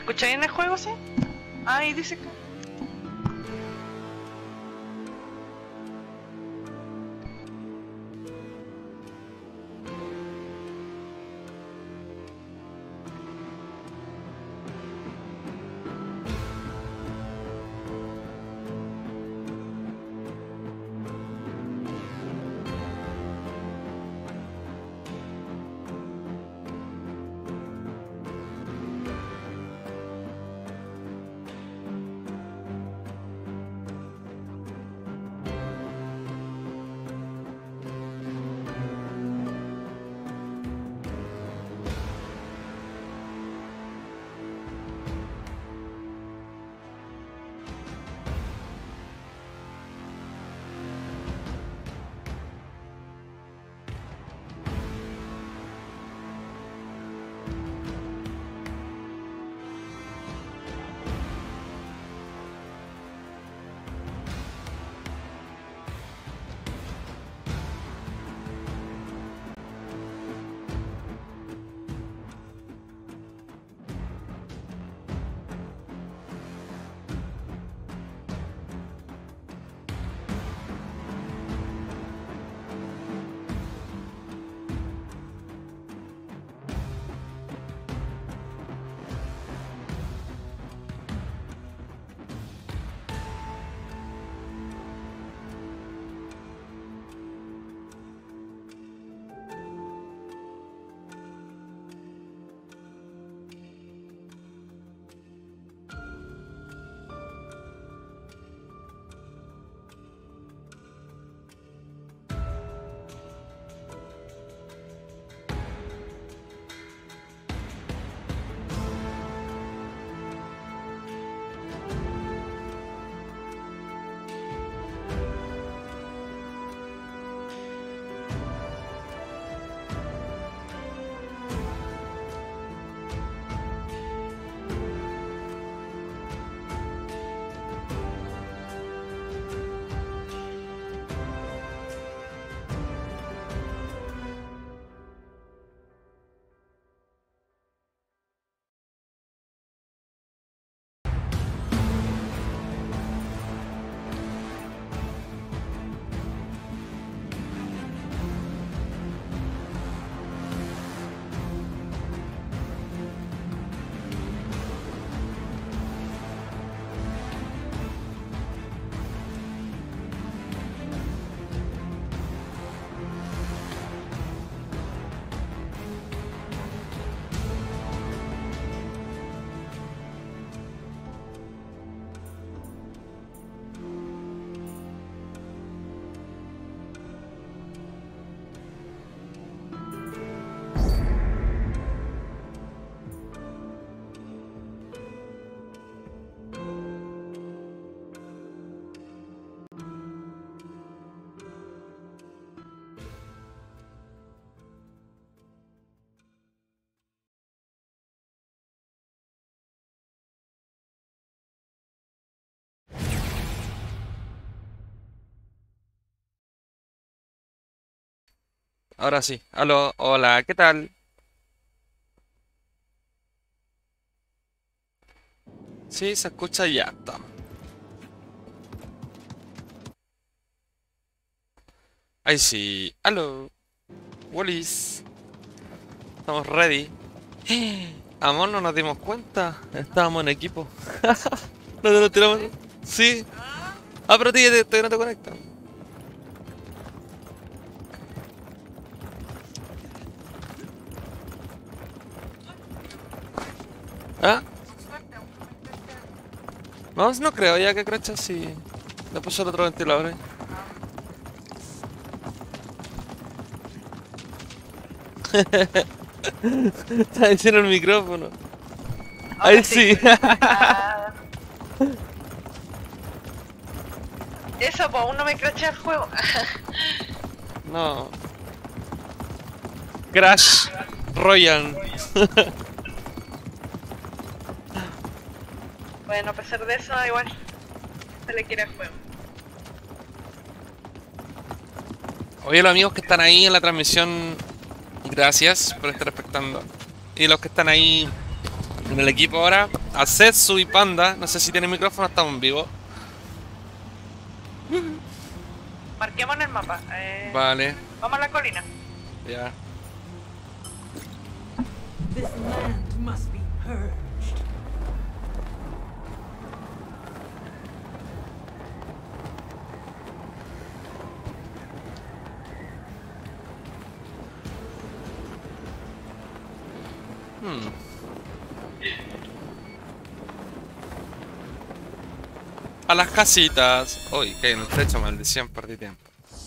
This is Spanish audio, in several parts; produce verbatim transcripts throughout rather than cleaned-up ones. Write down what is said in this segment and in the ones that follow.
escucháis en el juego, sí? Ahí dice que... Ahora sí. Aló, hola, ¿qué tal? Sí, se escucha ya. Está. Ahí sí. Aló, Wallis. Estamos ready. Amor, no nos dimos cuenta. Estábamos en equipo. No nos tiramos. Sí. Ah, pero a ti ya te- todavía no te conectan. ¿Ah? No, no creo ya que crecha si. Le puso el otro ventilador ahí. Está diciendo el micrófono. Ahí Ahora sí. sí. Ah, eso, pues aún no me crachea el juego. No. Crash Royale. Bueno, a pesar de eso, igual se le quiere el juego. Oye, los amigos que están ahí en la transmisión, gracias por estar espectando. Y los que están ahí en el equipo ahora, Asetsu y Panda. No sé si tiene micrófono, estamos en vivo. Marquemos en el mapa. Eh, Vale, Vamos a la colina. ya. This land must be purged. Hmm. A las casitas. Uy, que hay en el techo, maldición, perdí tiempo.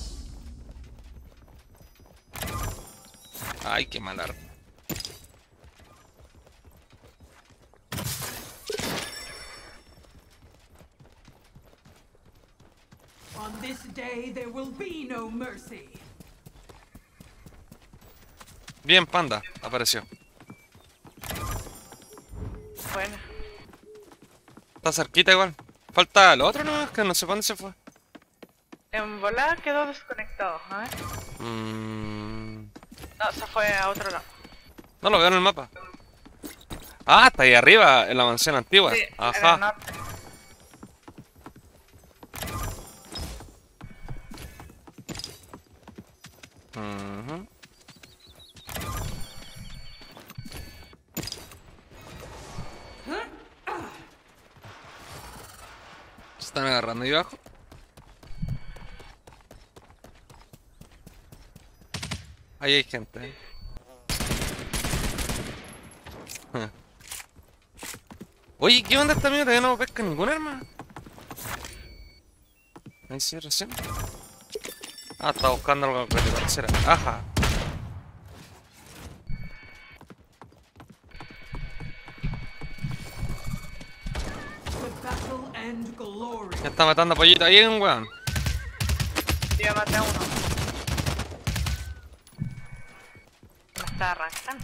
Ay, qué mal arma. On this day there will be no mercy. Bien, Panda, apareció. Bueno. Está cerquita igual. Falta el otro, ¿no? Es que no sé para dónde se fue. En volada quedó desconectado. A ver. Mm, No, se fue a otro lado. no lo veo en el mapa. Ah, está ahí arriba, en la mansión antigua. Sí, en el Ajá. norte. Ujú. Se están agarrando ahí abajo. Ahí hay gente. ¿Eh? Oye, ¿qué onda esta mierda? Ya no pesca ningún arma. Ahí sí, recién. Ah, está buscando algo que le será. Ajá. The battle and glory. Ya está matando a pollito. Ahí hay un weón. Yo ya maté a uno. Me está arrancando.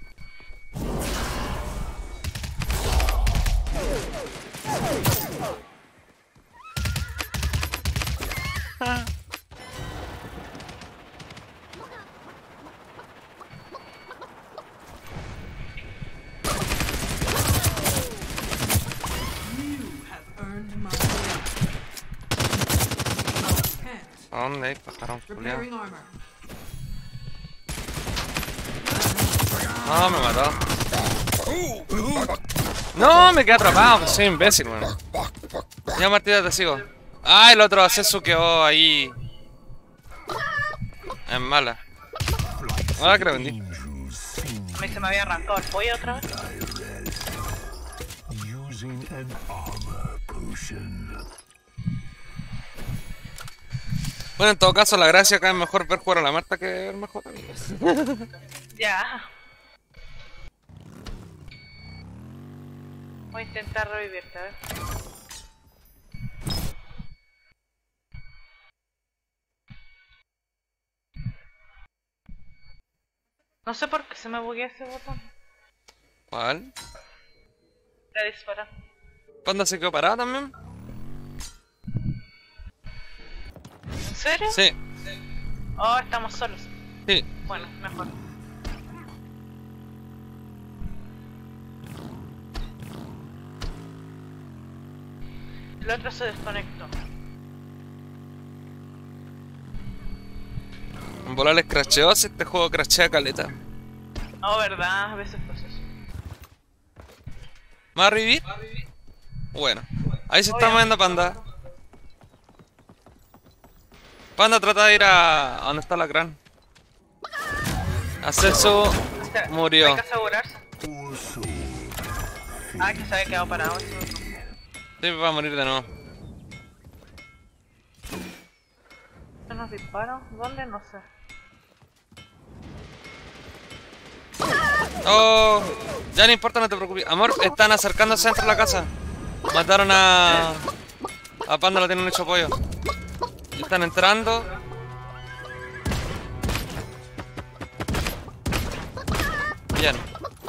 You have earned my can't. ¿A dónde hay pajarón, culiao? Repairing armor. No, me mató. No, me quedé atrapado, pues soy imbécil, weón. Ya, Martita, te sigo. Ah, el otro Asetsu quedó ahí. En mala. Ah, que lo vendí. A mí se me había arrancado el pollo otra vez. Using an armor potion. Bueno, en todo caso, la gracia acá es mejor ver jugar a la Marta que ver mejor. Ya. Voy a intentar revivirte, a ver. No sé por qué se me buguea ese botón. ¿Cuál? De disparar. ¿Panda se quedó parado también? ¿En serio? Sí, Oh, estamos solos. sí. Bueno, mejor. El otro se desconectó. En volar les crasheó, si este juego crashea caleta. Oh, verdad, a veces pasa eso. ¿Me va a revivir? Bueno, ahí se está moviendo Panda. Panda trata de ir a... ¿a dónde está la gran? Asetsu Espera, murió. Hay que asegurarse. Ah, que se había quedado parado. Eso. Sí, va a morir de nuevo. ¿Qué nos disparan? ¿Dónde? No sé. Oh, ya no importa, no te preocupes. Amor, están acercándose dentro de la casa. Mataron a... A Panda, lo tienen hecho pollo. Están entrando. Bien.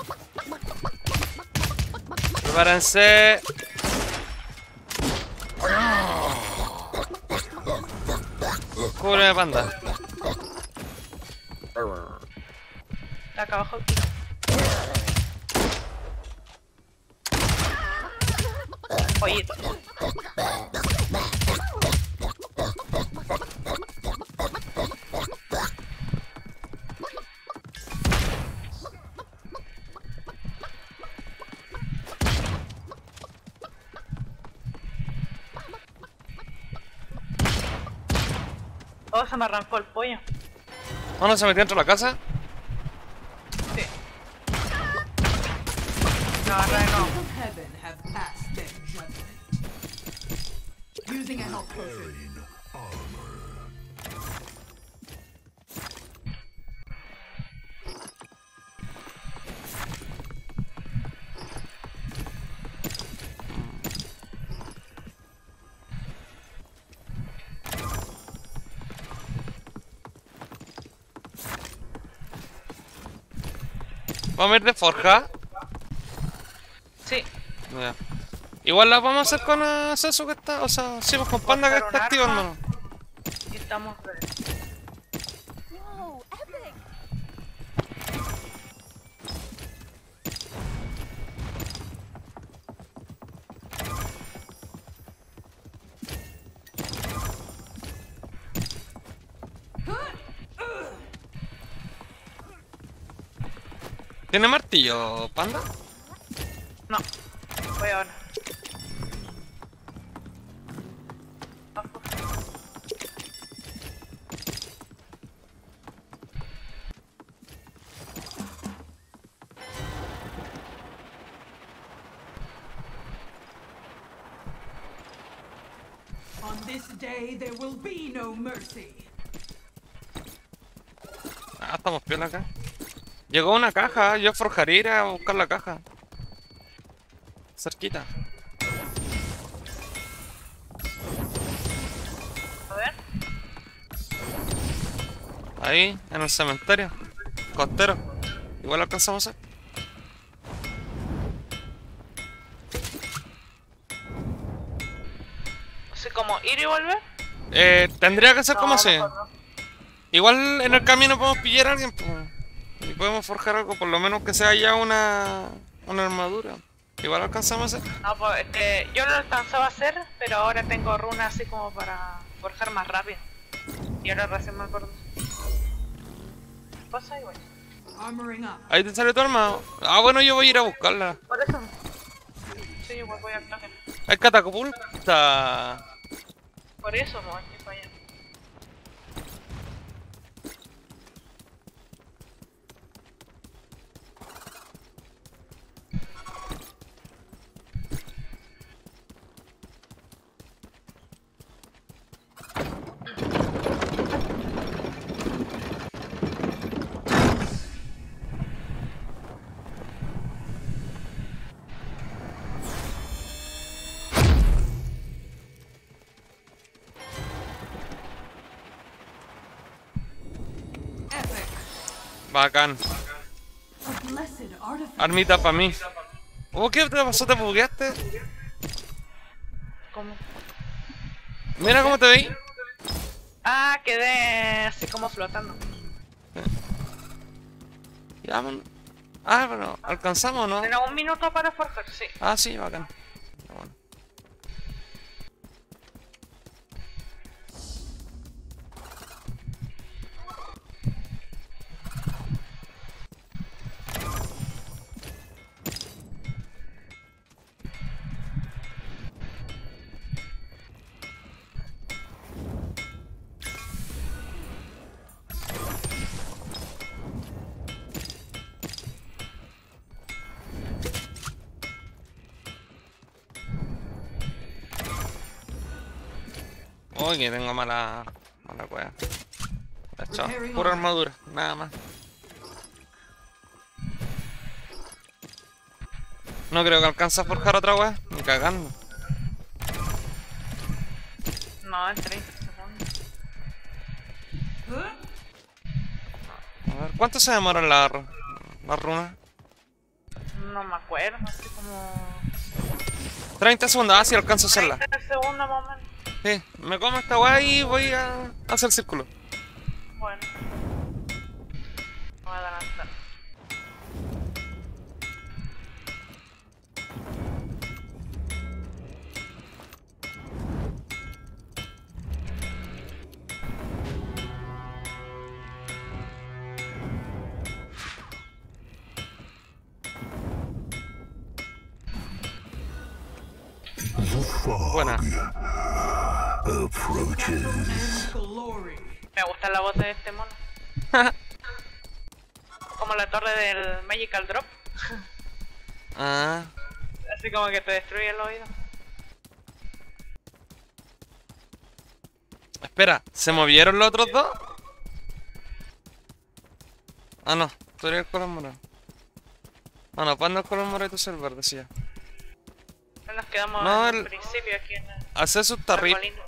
Prepárense. Cúbreme, Panda. Está acá abajo. pollito. Oh, se me arrancó el pollo. ¿O no se metió dentro de la casa? Sí. No, agarra de nuevo. Of heaven have passed their judgment. Using a help potion. ¿Vamos a ir de forja? Sí. Ya. Igual la vamos a hacer con Aceso que está, o sea, sí, pues con Panda que está activándonos. Y estamos ready. Whoa, epic! ¿Tiene martillo, Panda? No. Voy ahora. On this day there will be no mercy. Ah, estamos piola acá. Llegó una caja, yo forjaría ir a buscar la caja. Cerquita. A ver. Ahí, en el cementerio. Costero. Igual alcanzamos a hacer. Así como ir y volver. Eh, tendría que ser No, como así. mejor no. Igual en el camino podemos pillar a alguien, pues. Y podemos forjar algo, por lo menos que sea ya una, una armadura. Igual alcanzamos a hacer. No, pues es que yo lo alcanzaba a hacer, pero ahora tengo runas así como para forjar más rápido. Y ahora recién me acuerdo. Cosa igual. Armoring up. Ahí te sale tu arma. Ah, bueno, yo voy a ir a buscarla. Por eso. Sí, igual voy al toque. Hay catapulta. Por eso, no, aquí para allá. Epic. Bacán. A blessed artifact. Armita para mí. Oh, ¿qué te pasó? ¿Te bugueaste? ¿Cómo? Mira cómo te veis. Ah, quedé así como flotando. Ya, vámonos. Ah, bueno, ¿alcanzamos, no? Tengo un minuto para forjar, sí. Ah, sí, bacán. Ya, bueno. Uy, que tengo mala, mala cueva. De hecho, pura armadura, nada más. No creo que alcance a forjar otra wea, ni cagando. No, en treinta segundos. A ver, ¿cuánto se demoran las la runas? No me acuerdo, así como... treinta segundos, ah, sí alcanzo a hacerla. treinta segundos más o menos. Sí, me como esta wea y voy a hacer círculo. Bueno. Voy a adelantar. fog Buena. approaches. And glory. Me gusta la voz de este mono. Como la torre del Magical Drop. Ah. Así como que te destruye el oído. Espera, ¿se movieron los otros dos? Ah, no, tú eres el color morado. Ah, no, Panda el color morado y tú eres el verde, decía. No nos quedamos No, en el- el principio aquí en el Hace su tarrip. arbolino.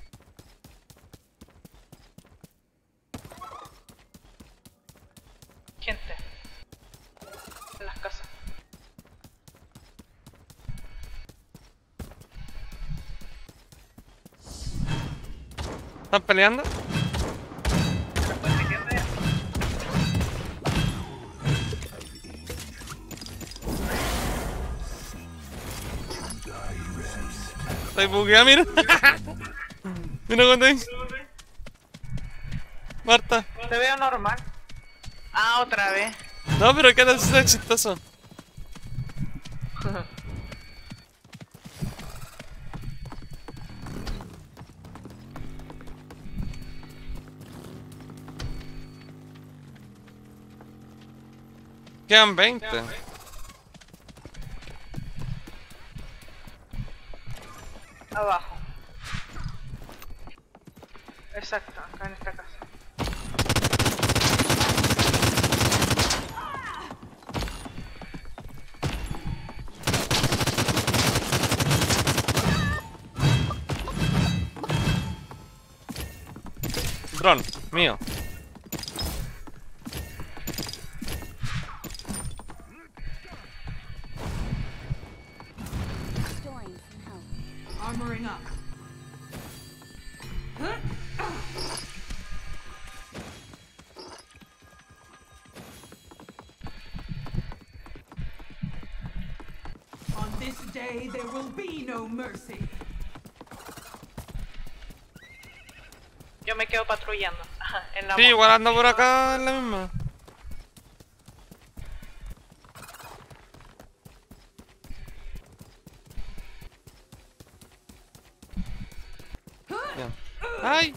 Gente. En las casas. ¿Están peleando? ¿Se puede metiendo ya? Estoy bugueado, mira. Mira cuando hay. Marta. Te veo normal. Ah, otra vez. No, pero qué tal si es chistoso. Quedan veinte. Abajo. Exacto, acá en esta casa. Dron, mío. Restoring some health. Armoring up. On this day there will be no mercy. Yo me quedo patrullando. Ajá, en la Sí, moto. igual ando por acá en la misma. Ya. ¡Ay!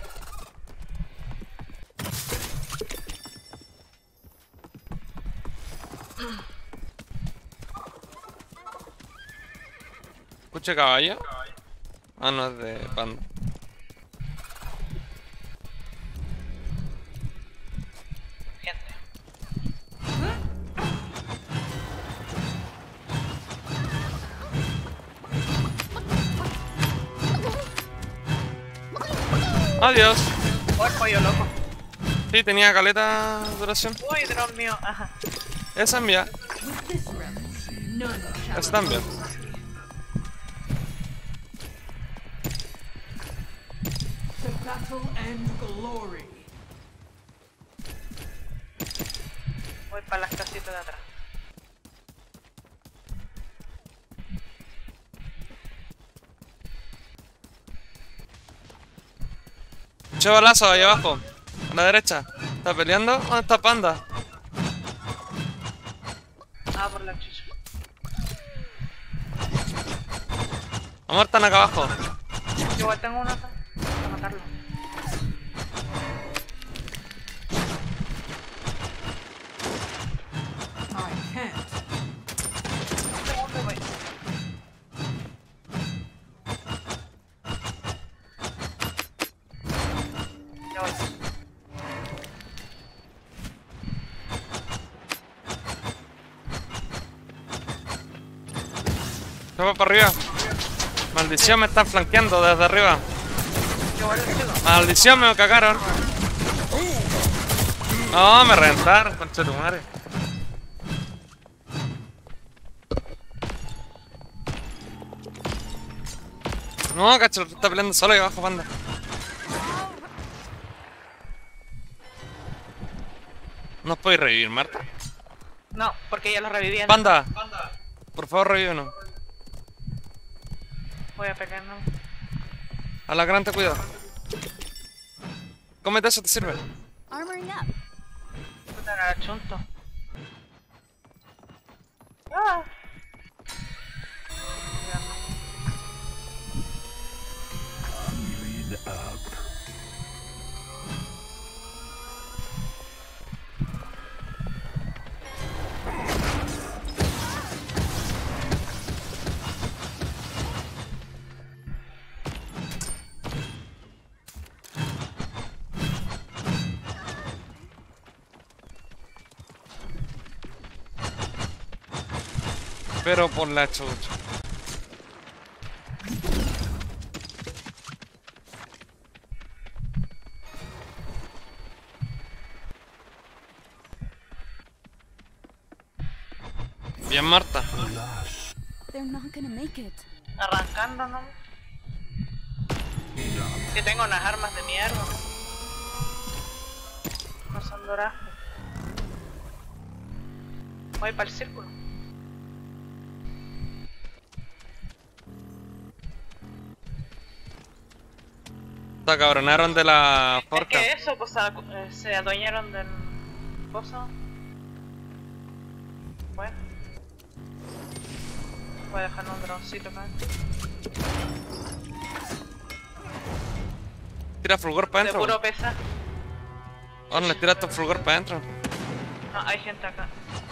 ¿Escucha caballo? Ah, no, es de Panda. Gente. Adiós. Oh, el pollo loco. Sí, tenía caleta duración. Uy, Dios mío. Ajá. Esa es mía. With this relic, none shall Esa también. to battle and glory. Voy para las casitas de atrás. Che balazo ahí abajo. A la derecha. ¿Está peleando? ¿Dónde está Panda? Ah, por la chucha. Amor, están acá abajo. Yo igual tengo una acá. Para matarlo. I can't. ¿Dónde voy? Ya voy. Se va para arriba. Maldición, me están flanqueando desde arriba. Yo voy al cielo. Maldición, me cagaron. No, me reventaron, concha de tu madre. No, cacho, está peleando solo ahí abajo, Panda. ¿Nos podéis revivir, Marta? No, porque ya lo reviví. en- Panda, por favor, revívenos. Voy a pelear, no. A la gran te cuidado. Cómete eso, te sirve. Armoring up. Puta, la chunto. Ah. Pero por la chucha. Bien, Marta. They're not gonna make it. Arrancando, ¿no? Que tengo unas armas de mierda. No son doradas. Voy para el círculo. Se acabronaron de la forca. Es que eso, pues eh, se adueñaron del pozo. Bueno. Voy a dejar un droncito acá. Tira fulgor para De adentro. puro pesa. Oh, no le tira tu fulgor para adentro. No, hay gente acá.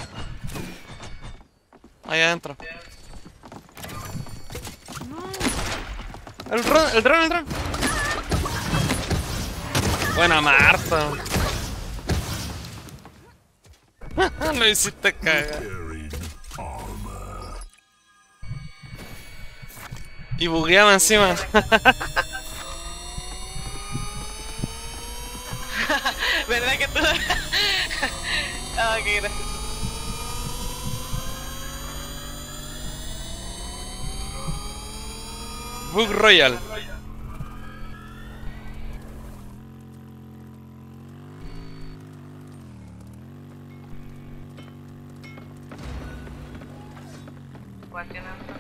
Ahí adentro. El dron, el dron, el dron. Buena Marta. Lo hiciste cagar. Y bugueaba encima. ¿Verdad que tú? Ah, qué gracioso. Bug Royal. Igual tienen otro.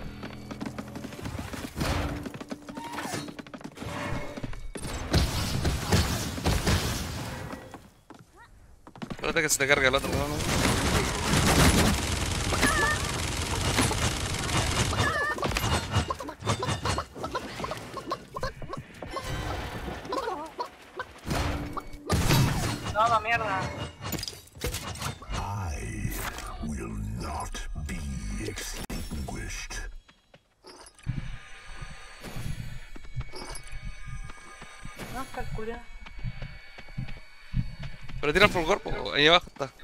Espérate que se te cargue el otro, ¿no? No, la mierda. I will not be extinguished. No, calculé. Pero tira el fulgor, po, ahí abajo está.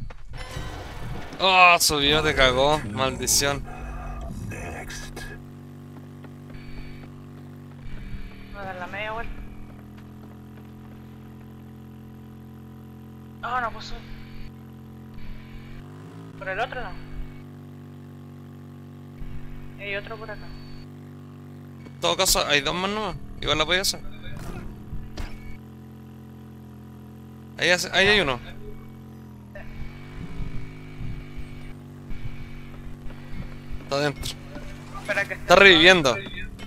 Oh, subió, te cagó, maldición. Next. Voy a dar la media vuelta. Ah, no puedo subir. Por el otro no. Hay otro por acá. En todo caso, hay dos más nomás. Igual la voy a hacer. Ahí, hace- ahí hay uno. Está adentro. Espera que Está reviviendo.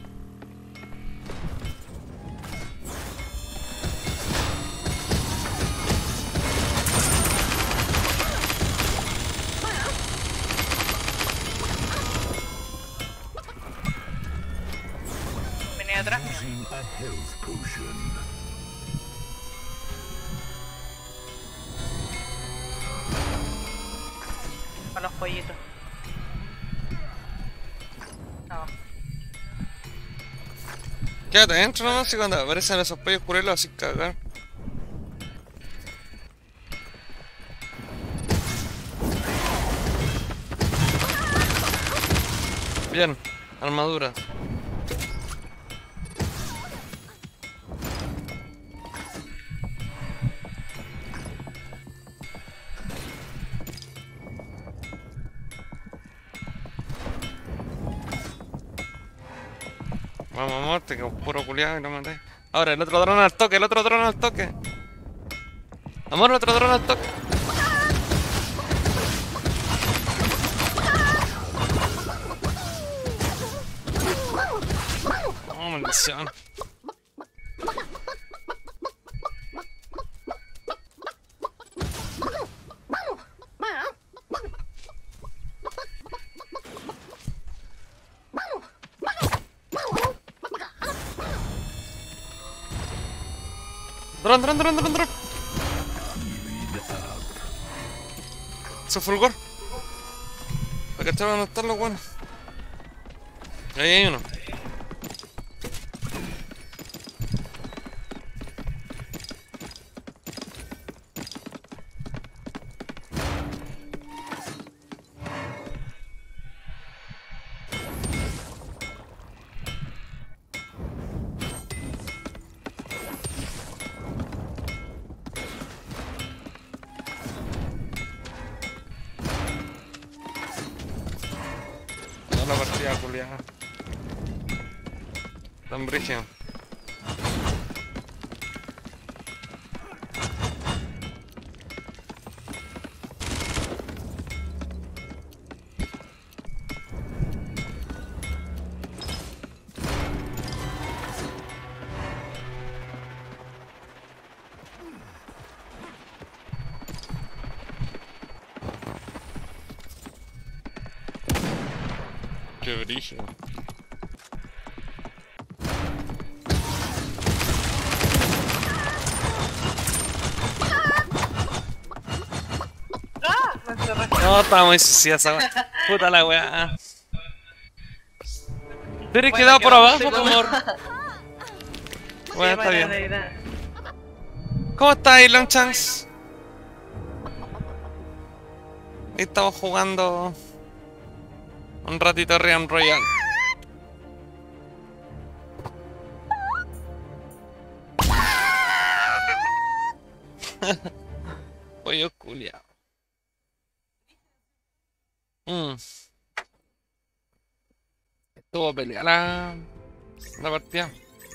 venía atrás. Using a health potion. Para los pollitos. No. Quédate adentro nomás y cuando aparecen esos pollos curelos así cagar. Bien, armadura. Vamos a muerte, que puro culiado y lo maté. Ahora, el otro dron al toque, el otro dron al toque. Amor, el otro dron al toque. Oh, maldición. Dron, dron, dron, dron, dron. Su fulgor. Para cachar dónde están los buenos. Ahí hay uno. la partida culiada. Tan brígido. Qué brillo. ¡Ah! Me encerré. No, estaba muy sucia esa wea. Puta la wea. Te hubieras Bueno, quedado que por vamos abajo, a ir como. Sí, Bueno, está buena bien. idea. ¿Cómo está ahí, Longchanks? Ahí estamos jugando un ratito Realm Royale. Pollo culiao. Mm. Estuvo peleada la, la partida.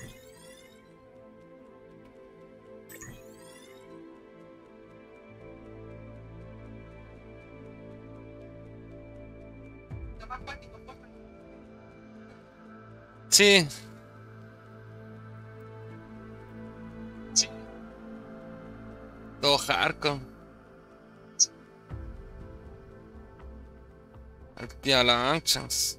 Sí. Sí. Todo hardcore. El tío la anchas.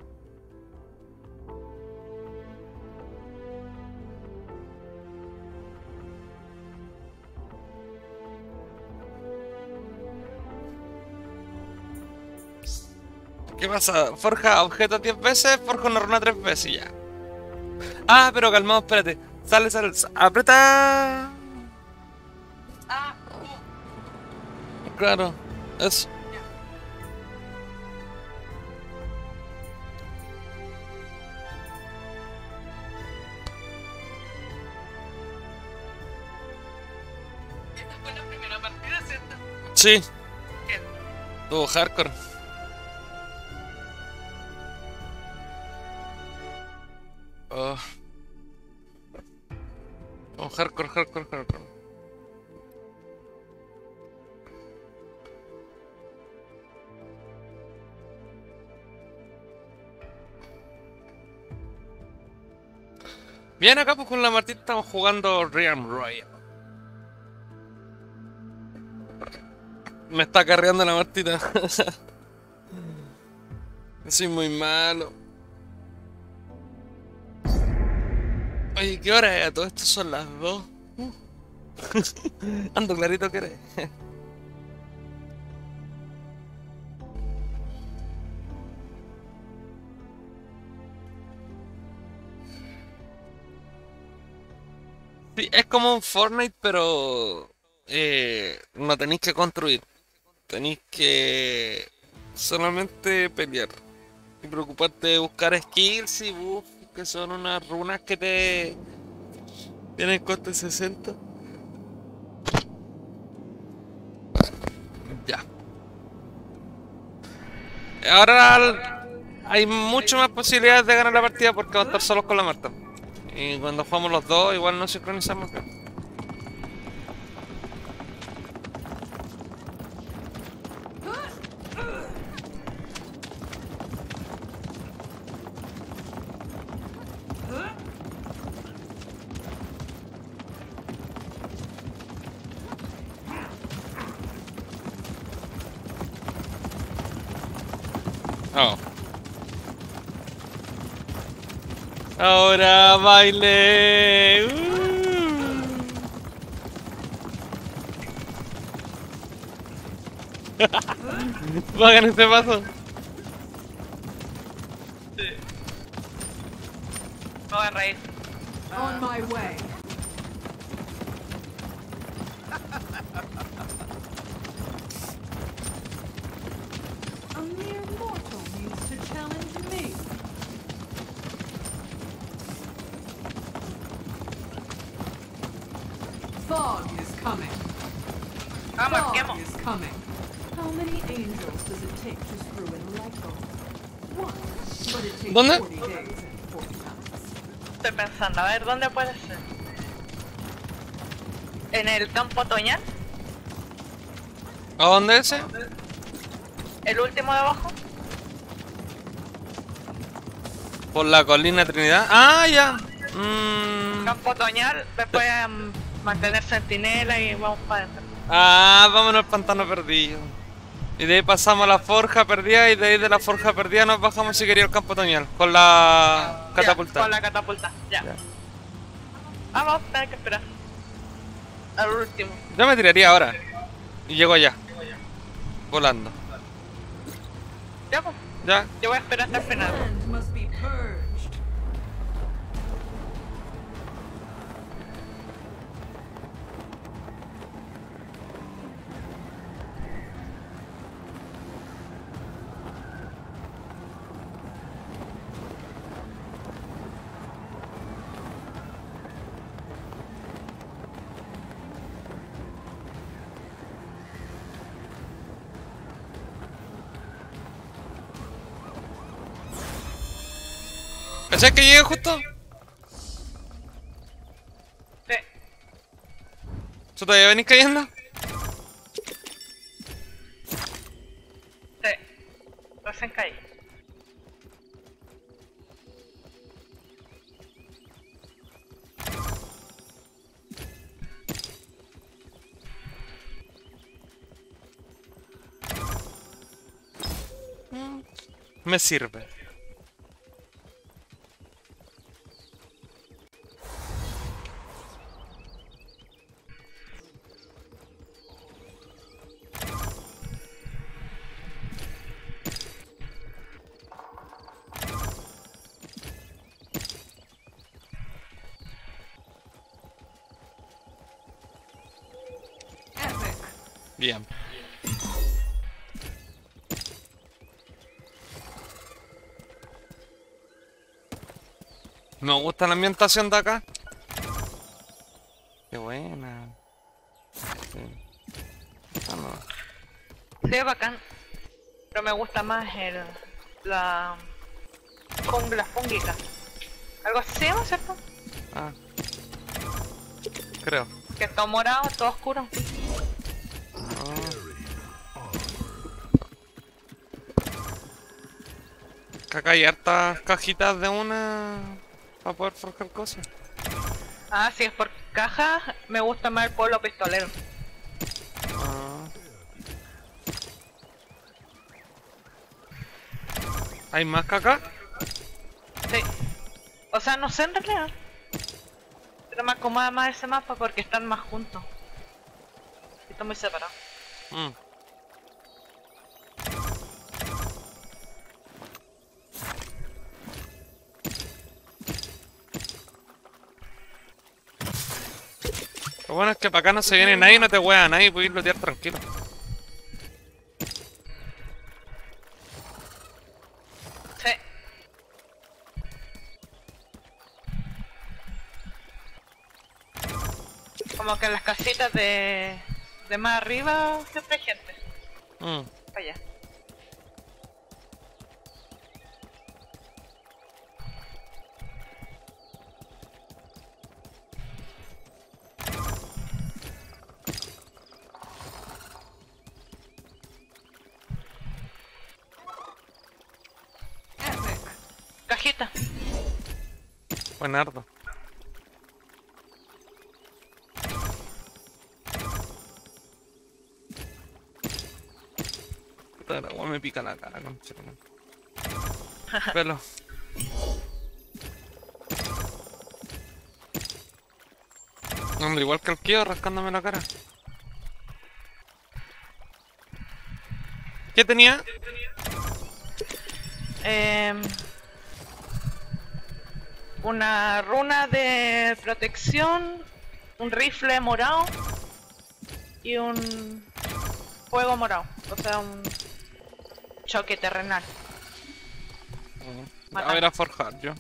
¿Qué pasa? Forja objetos diez veces, forja una runa tres veces y ya. Ah, pero calmado, espérate. Sale, sale, sale. Aprieta. Ah, Claro, eso. esta fue la primera partida, ¿cierto? Sí, ¿Qué? tuvo hardcore. Oh. Oh, hardcore, hardcore, hardcore. Bien, acá pues con la Martita estamos jugando Realm Royale. Me está carreando la Martita. Soy muy malo. Oye, ¿qué hora es? Todo esto son las dos. Ando clarito que eres. Sí, es como un Fortnite, pero eh, no tenéis que construir. Tenéis que solamente pelear. Y preocuparte de buscar skills y buffs, que son unas runas que te tienen coste sesenta. Ya. Ahora al- hay mucho más posibilidades de ganar la partida porque vamos a estar solos con la Marta. Y cuando jugamos los dos, igual no sincronizamos bien. Oh. Ahora baile. Uh. Hagan este paso. Me voy a reír. On my way. A mere mortal needs to challenge me. Fog is coming. Vamos, Fog quemo. is coming. How many angels does it take to screw in a light bulb? But it takes ¿Dónde? forty days and forty nights. Estoy pensando, a ver, ¿dónde puede ser? ¿En el campo otoñal? ¿A dónde ese? ¿El último de abajo? Por la colina Trinidad. Ah, ya. Mm. Campo otoñal, después um, mantener sentinela y vamos para adentro. Ah, vámonos al pantano perdido. Y de ahí pasamos a la forja perdida y de ahí de la forja perdida nos bajamos si quería el campo otoñal. Con la Ya, catapulta. con la catapulta, ya. Ya. Ah, vamos a tener que esperar. Al último. Yo me tiraría ahora. Y llego allá. Volando. Ya, pues. Ya. Yo voy a esperar hasta el final. Land must be purged. ¿Cachai que llegue justo? Sí. ¿Tú todavía venís cayendo? Sí. Recién caí. Me sirve. Epic. Bien. Me gusta la ambientación de acá. Qué buena. Sí. Ah, no. Sí, es bacán. Pero me gusta más el... la... jungla fúngica. Algo así se llama, ¿cierto? Ah. Creo. Que es todo morado, todo oscuro. Que acá hay hartas cajitas de una para poder forjar cosas. Ah, si es por caja, me gusta más el pueblo pistolero. Ah. ¿Hay más que acá? Sí. O sea, no sé en realidad. Pero me acomoda más ese mapa porque están más juntos. Y están muy separados. Mm. Lo bueno es que para acá no se viene nadie, no te hueá nadie y puedes ir lootear tranquilo. Sí. Como que en las casitas de... de más arriba siempre hay gente. Mm. Para allá. Epic. Cajita. Buenardo. Puta, la agua me pica la cara, concha. Pelo. Hombre, igual que el Kio rascándome la cara. ¿Qué tenía? Eh, una runa de protección, un rifle morado y un fuego morado, o sea, un choque terrenal. A ver a forjar yo.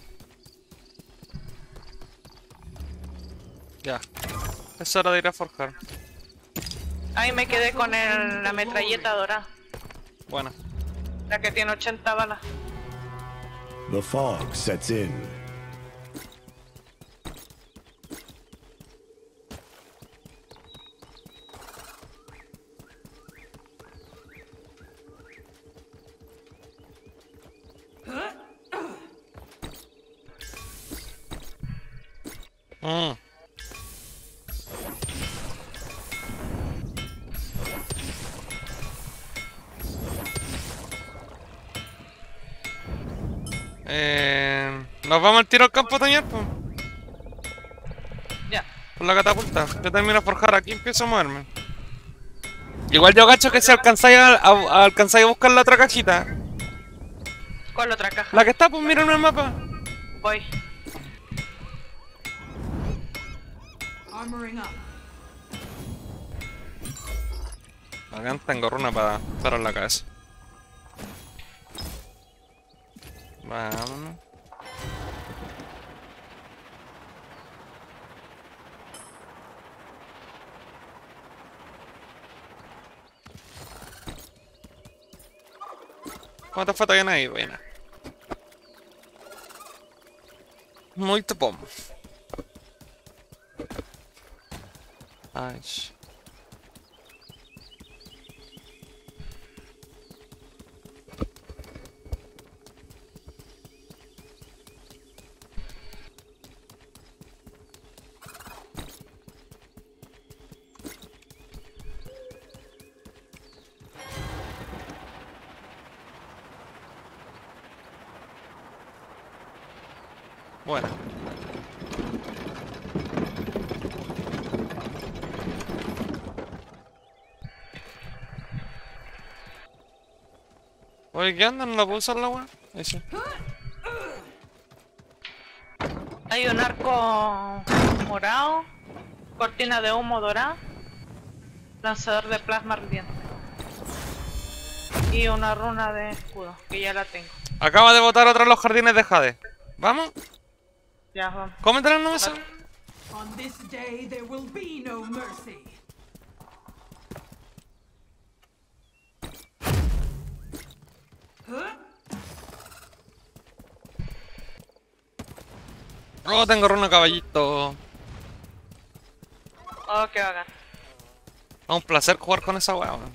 Ya. Es hora de ir a forjar. Ahí me quedé con el- la metralleta dorada, Bueno. la que tiene ochenta balas. The fog sets in. Mm. Eh, nos vamos al tiro al campo también, pues. Ya. Por la catapulta. Yo termino de forjar aquí, empiezo a moverme. Igual yo gacho que si alcanzáis a, a, a alcanzáis a buscar la otra cajita. ¿Cuál otra caja? La que está, pues mira en el mapa. Voy. Armoring up. Acá tengo runa para estar en la cabeza. Vámonos. ¿Cómo te fue todavía ahí? Buena. Muito bom. Ai. Bueno. Oye, ¿qué onda? ¿No la puedo usar la weá? Ahí sí. Hay un arco morado, cortina de humo dorada, lanzador de plasma ardiente y una runa de escudo, que ya la tengo. Acaba de botar otra en los jardines de Jade. ¿Vamos? Ya, vamos. Cómetela en la mesa. On this day there will be no mercy. Oh, tengo runa caballito. Oh, qué bacán. Es un placer jugar con esa weá, weón.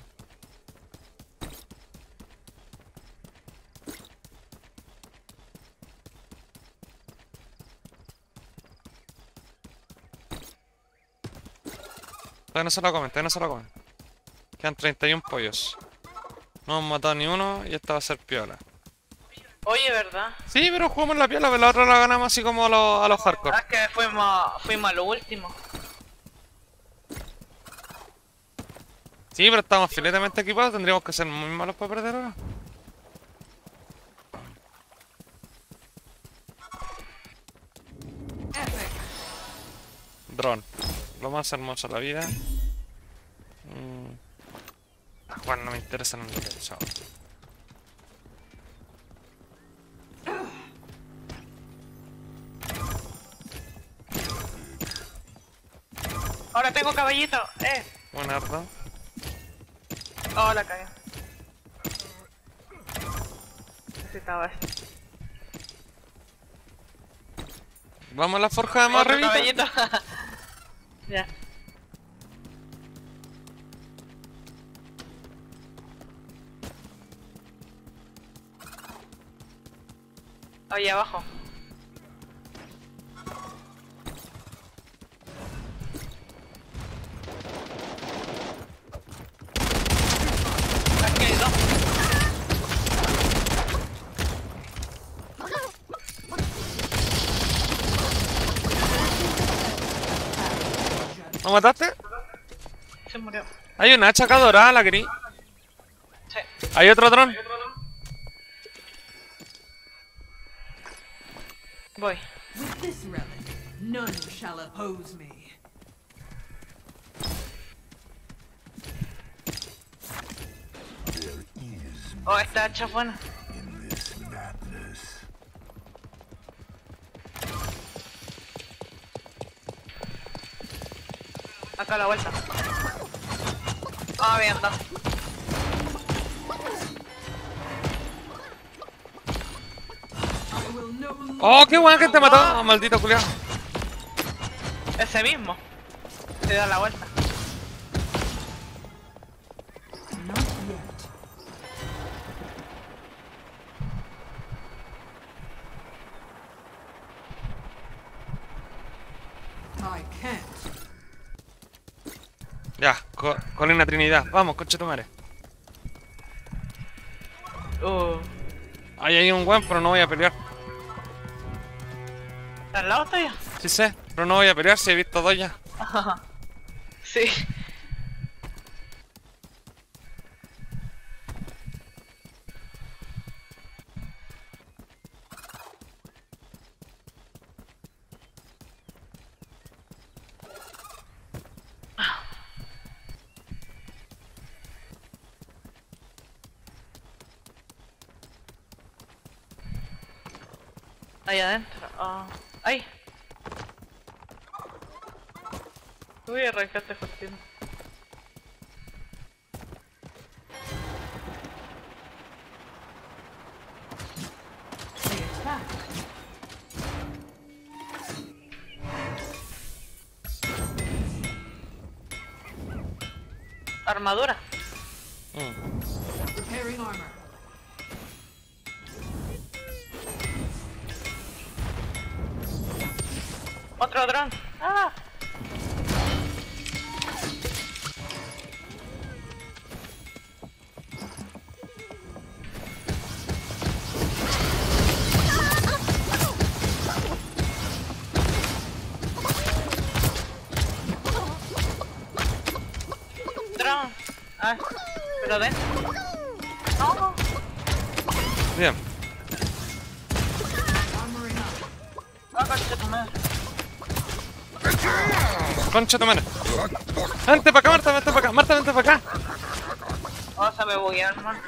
Todavía no se lo comen, todavía no se lo comen. Quedan treinta y uno pollos. No hemos matado ni uno y esta va a ser piola. Oye, ¿verdad? Sí, pero jugamos la piola, pero la otra la ganamos así como a los, a los hardcore. Ah, es que fuimos, fuimos a lo último. Sí, pero estamos filetamente equipados, tendríamos que ser muy malos para perder ahora. Epic. Drone. Lo más hermoso de la vida. Mm. Ah, bueno, no me interesa en el chao. Ahora tengo caballito, eh. Buena arda. Oh, la cagué. Necesitaba eso. Vamos a la forja de más Otro arribita. caballito. Ya. Ahí abajo. Aquí hay dos. ¿Lo mataste? Se murió. Hay una hacha acá dorada, la querí. Sí. Hay otro dron. Voy. With this relic, none shall oppose me. There is Oh, esta hacha es buena. in this madness. Acá a la vuelta. Ah, bien, anda. I no ¡Oh, qué weón que te mató! Ah. Oh, maldito culiao. Ese mismo. Se da la vuelta. Not yet. I can't. Ya, co Colina Trinidad. Vamos, concha tu madre. Uh. Ahí hay un weón, pero no voy a pelear. ¿Está al lado tuyo? Sí sé, pero no voy a pelear si he visto dos ya. Sí. Ahí adentro. Oh. ¡Ay! Uy, arrancaste cortina. They attack. Armadura. Mm. Repairing armor. Otro dron. ¡Ah! Dron. Ah, pero dentro. No. Bien. Armoring up. Ah, concha tu madre. Concha tu madre. Vente para acá, Marta, vente para acá. Marta, vente para acá. Oh, se me bugueó, hermano.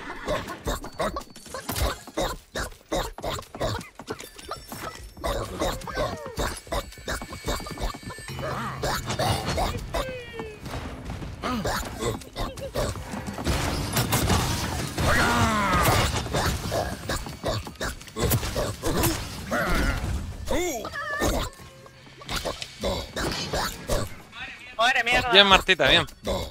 Madre mierda. Bien, Martita, bien.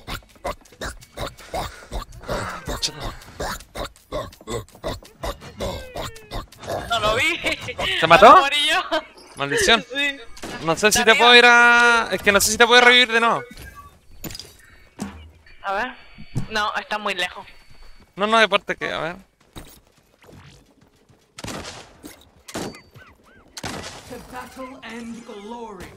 No lo vi. ¿Te mató? Me morí yo. Maldición. Sí. No sé si te Arriba. puedo ir a... Es que no sé si te puedo revivir de nuevo. A ver. No, está muy lejos. No, no, deporte que... A ver. To battle and glory.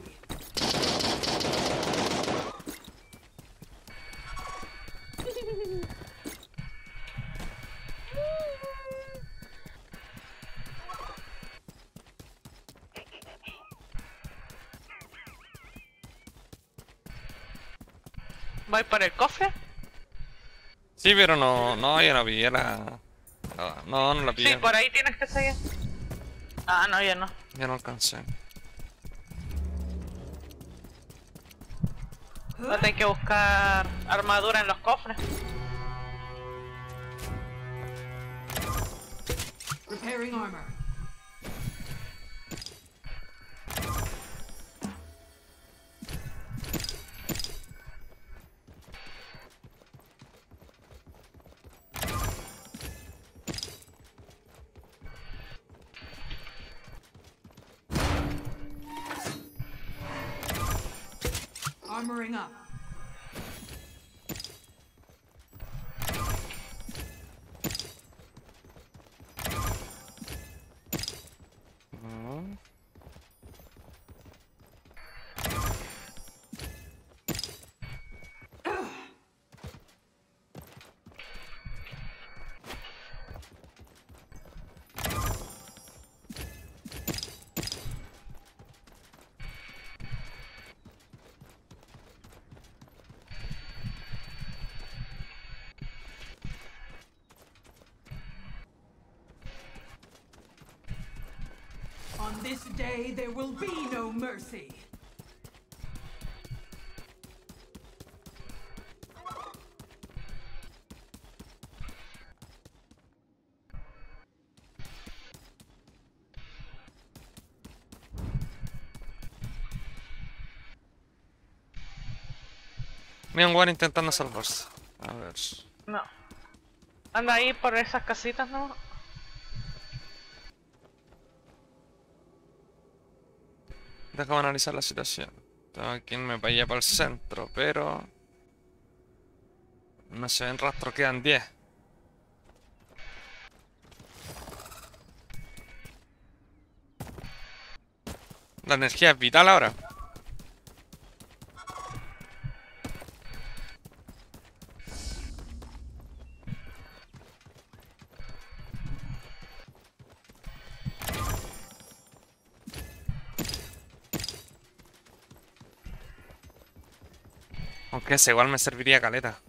¿Voy por el cofre? Sí, pero no... No, yo no pillé la... No, no la pillé. Sí, por ahí tienes que seguir. Ah, no, ya no. Ya no alcancé. Voy a tener que buscar armadura en los cofres. Repairing armor. Armoring up. Mm. On this day, there will be no mercy. Mira un weón intentando salvarse. A ver. No. Anda ahí por esas casitas, ¿no? Déjame analizar la situación. Tengo que irme para allá para el centro, pero... no se ven rastros, quedan diez. La energía es vital ahora. Aunque ese igual me serviría caleta.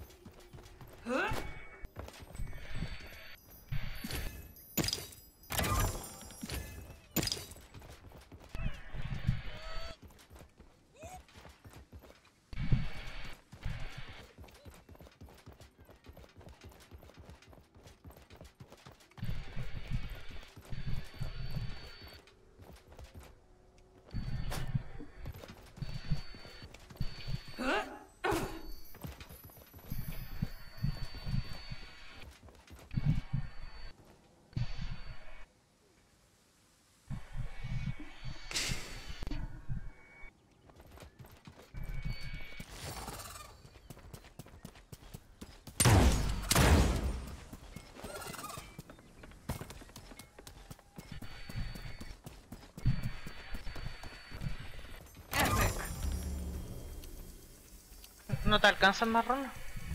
¿No te alcanzan más rondas?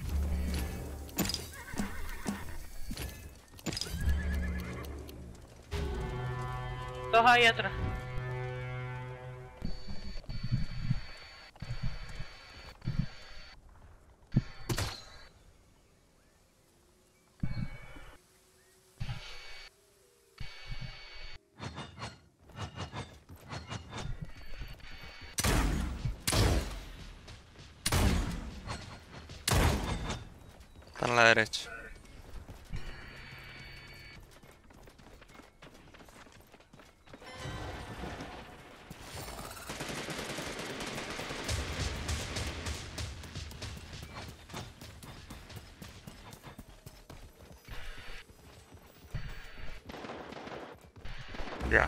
Dos ahí atrás. Están a la derecha. Ya.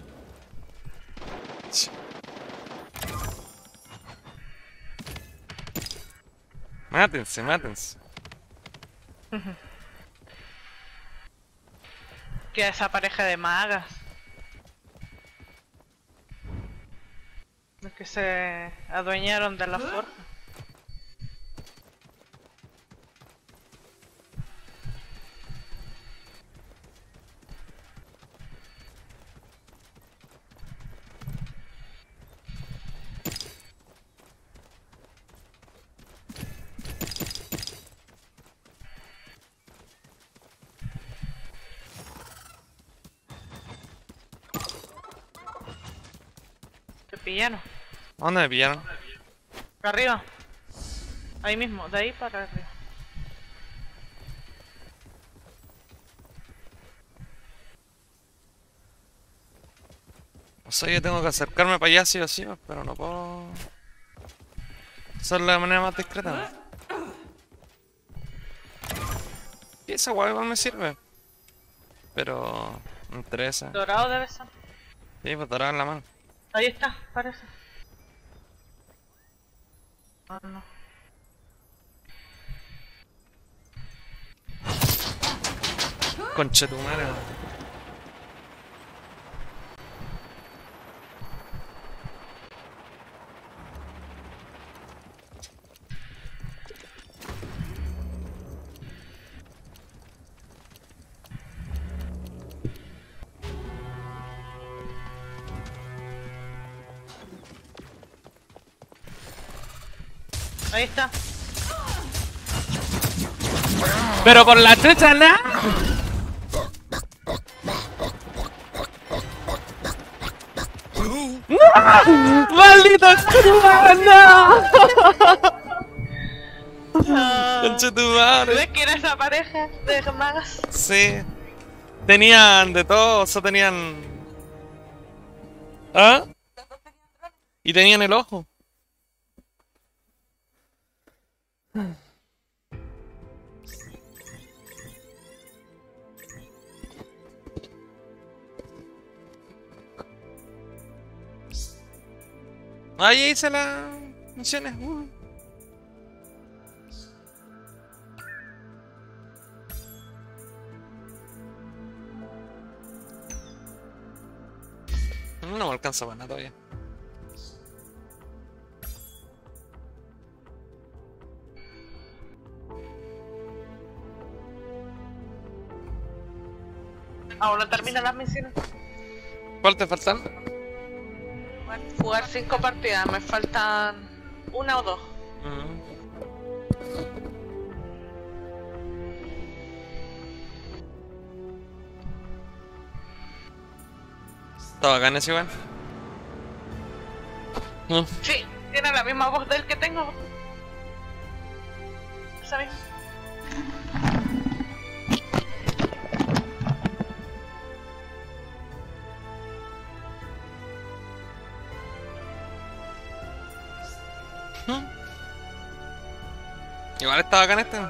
Sí. Mátense, mátense. Que esa pareja de magas. Los que se adueñaron de la forja. Te pillaron. ¿Dónde me pillaron? Acá arriba. Ahí mismo, de ahí para arriba. O sea, yo tengo que acercarme para allá sí o sí, pero no puedo hacerlo de manera más discreta. Y esa guay igual me sirve. Pero me interesa. Dorado debe ser. Sí, pues dorado en la mano. Ahí está, parece. Ah, no. Conche tu madre. Ahí está. Pero por la chucha, ¿no? ¡Maldito cubano! Conche tu madre. ¿Ves que era esa pareja de magas? Sí. Tenían de todo, o sea, tenían... ¿Ah? Y tenían el ojo. Ahí hice las misiones. Uh. No me alcanza para nada todavía. Ahora terminan las misiones. ¿Cuál te faltan? Bueno, jugar cinco partidas, me faltan una o dos. Mm. Está bacán ese igual. Mm. Sí, tiene la misma voz del que tengo. ¿Sabes? Mm. Igual está bacán este.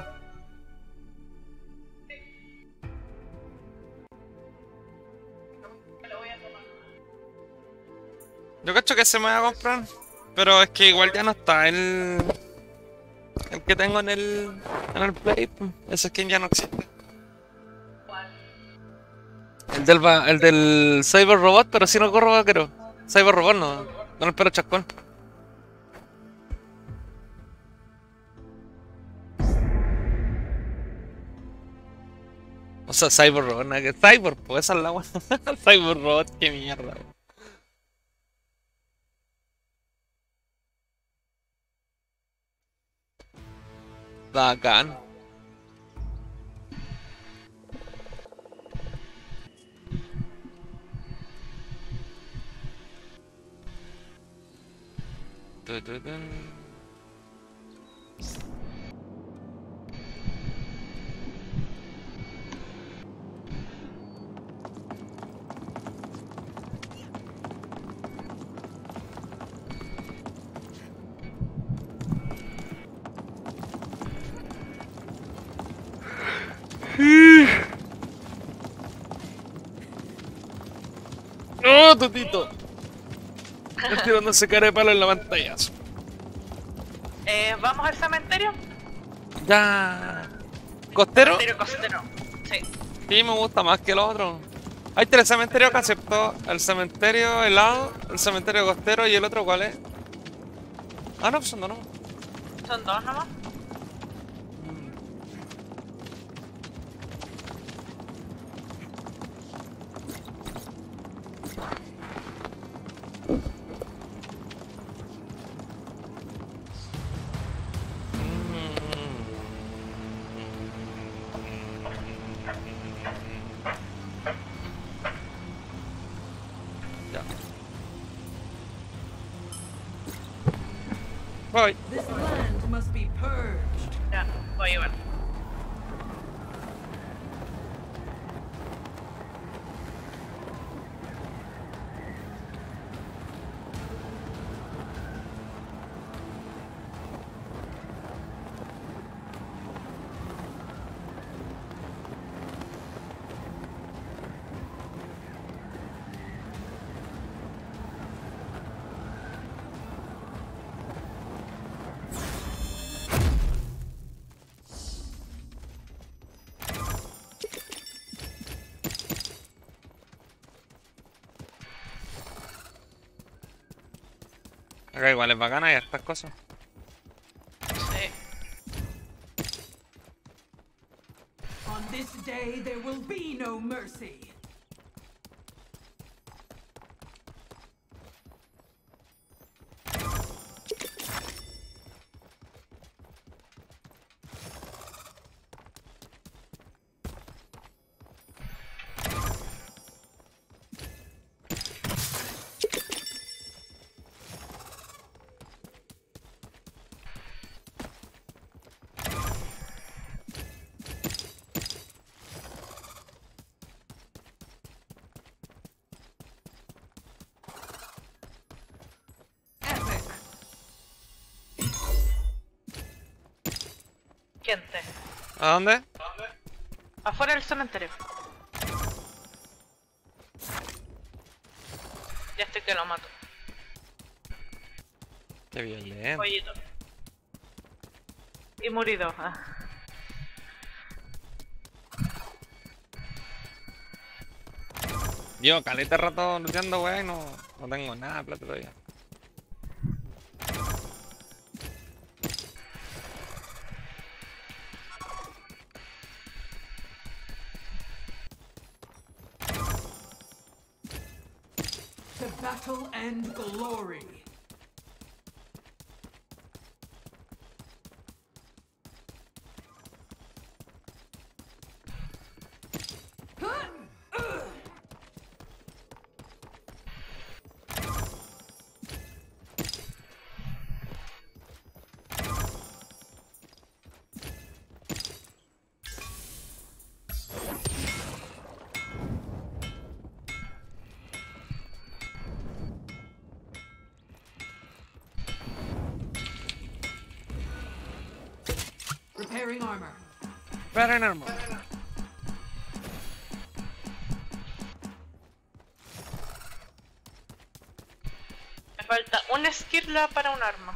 Yo cacho que se me va a comprar, pero es que igual ya no está el el que tengo en el en el Play. Ese skin ya no existe. El del va- el del Cyber Robot, pero sí no corro vaquero. Cyber Robot no, no el pelo chascón. O sea, Cyber Robot, nada que Cyber, pues esa es la wea. Cyber Robot, qué mierda. Bacán. Tu, tu, tu. ¡Oh, Totito! Estoy tirándose cara de palo en la pantalla. Eh, ¿Vamos al cementerio? Ya. ¿Costero? Cementerio costero. Sí. Sí, me gusta más que el otro. Hay tres cementerios que aceptó. El cementerio helado, el cementerio costero y el otro, ¿cuál es? Ah, no, pues son dos, no. Son dos nomás. Ya. Voy. This land must be purged. Ya, voy a llevar. Acá igual es bacana y estas cosas. Sí. On this day there will be no mercy. gente. ¿A dónde? Afuera del cementerio. Ya estoy que lo mato. Qué violento. Pollito. Y murido. Ah. Yo, caleta rato luchando, weá, y no, no tengo nada de plata todavía. To battle and glory. Repairing armor. Pero en arma. Me falta una esquirla para un arma.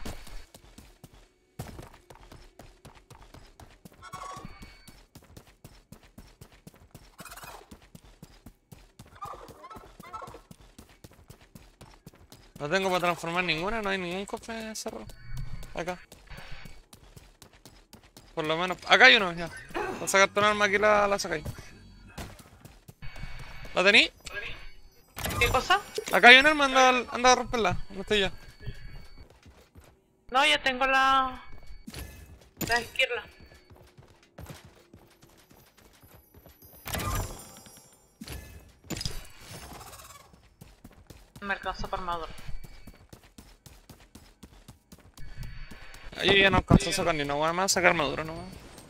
No tengo para transformar ninguna, no hay ningún cofre cerrado. Acá. Por lo menos. Acá hay uno, ya. Para sacarte un arma aquí la, la sacáis. ¿La tení? ¿Qué cosa? Acá hay un arma, anda, anda a romperla. No estoy ya. No, ya tengo la... La esquirla. Me alcanzó para armadura. Ahí ya no alcanzó a sacar ni una hueá más, sacar armadura nomás.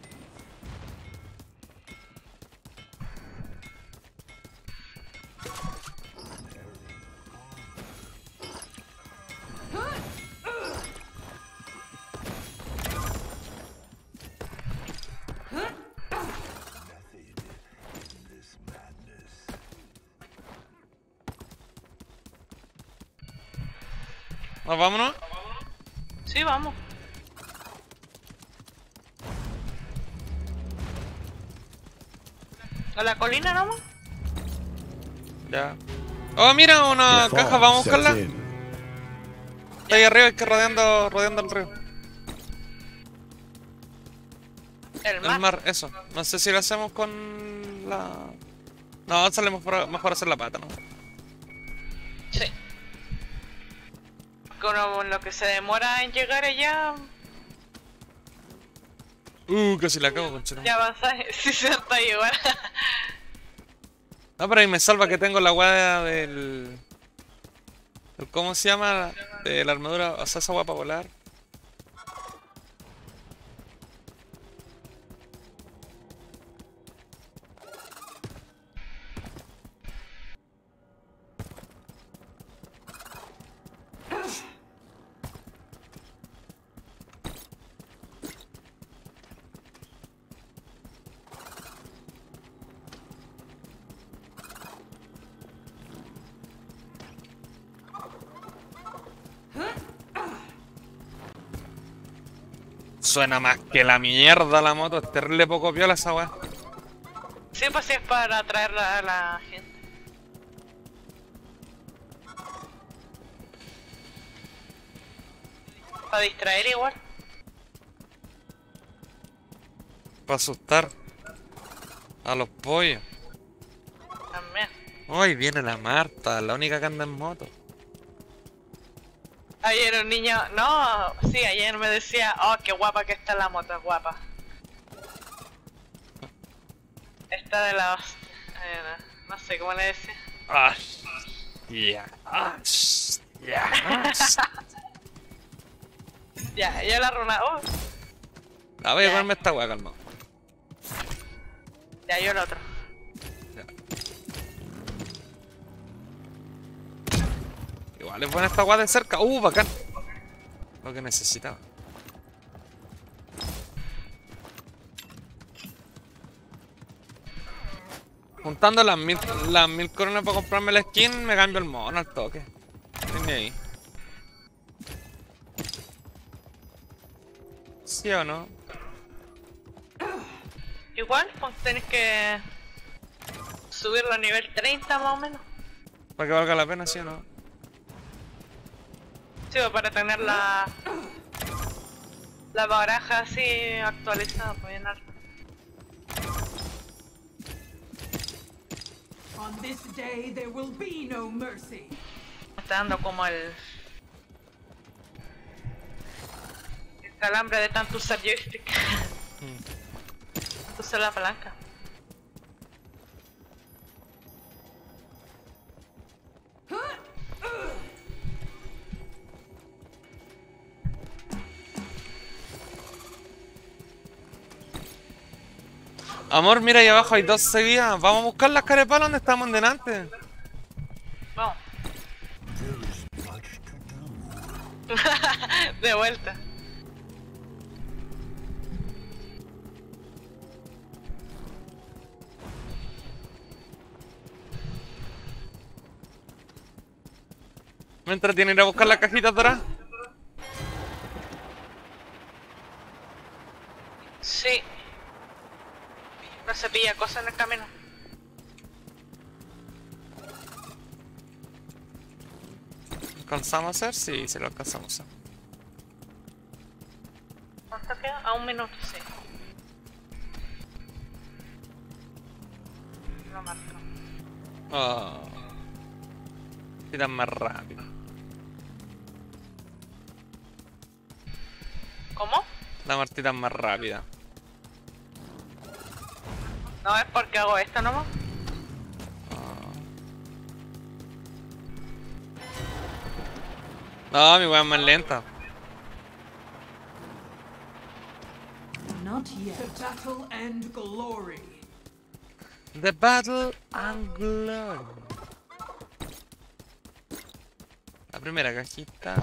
This madness. ¿Nos vámonos? Sí, vamos. ¿A la colina nomás? Ya. Oh, mira, una The caja, fog vamos a sets buscarla. in. Está ahí arriba, hay que rodeando, rodeando el río. El mar. El mar, eso. No sé si lo hacemos con la... No, sale mejor, mejor hacer la pata, ¿no? Sí. Con lo que se demora en llegar allá, Uh, casi la cago, conchero. ya avanza. Si se está llevar. No, pero ahí me salva que tengo la weá del... del- ¿Cómo se llama? De la armadura, o sea, esa weá para volar. Suena más que la mierda la moto, es terrible poco piola esa weá. Sí, pues sí, es para atraer a la gente. Para distraer igual. Para asustar a los pollos. También. Ay, viene la Marta, la única que anda en moto. Ayer un niño, no, sí, ayer me decía, oh, qué guapa que está la moto, guapa. Esta de la hostia, eh, no sé cómo le decía. Ah, ya, ah, ya. Ya, ya la runa, oh, A ver, igual me esta weá, calmado. ya yo el otro. Igual es buena esta weá de cerca. Uh, bacán. Lo que necesitaba. Juntando las mil, las mil coronas para comprarme la skin, me cambio el mono al toque. Estoy ahí. ¿Sí o no? Igual, pues tenés que subirlo a nivel treinta más o menos. Para que valga la pena, ¿sí o no? Sí, pues, para tener la la baraja así actualizada, pues bien alta. On this day there will be no mercy. Me está dando como el el calambre de tanto usar joystick. Tanto usar la palanca. Amor, mira ahí abajo hay dos seguidas. Vamos a buscar las carepalas donde estábamos delante. Vamos. There is much to do. De vuelta. ¿Me entretiene ir a buscar las cajitas doradas? Sí. No se pilla cosas en el camino. ¿Alcanzamos a hacer? Sí, sí lo alcanzamos a hacer. ¿Cuánto queda? A un minuto, sí. Lo marco. Oh. Tiran más rápido. ¿Cómo? La martita más rápida. No, es porque hago esto nomás. No, mi weá es más lenta. Not yet. The battle and glory. The Battle and Glory. La primera cajita.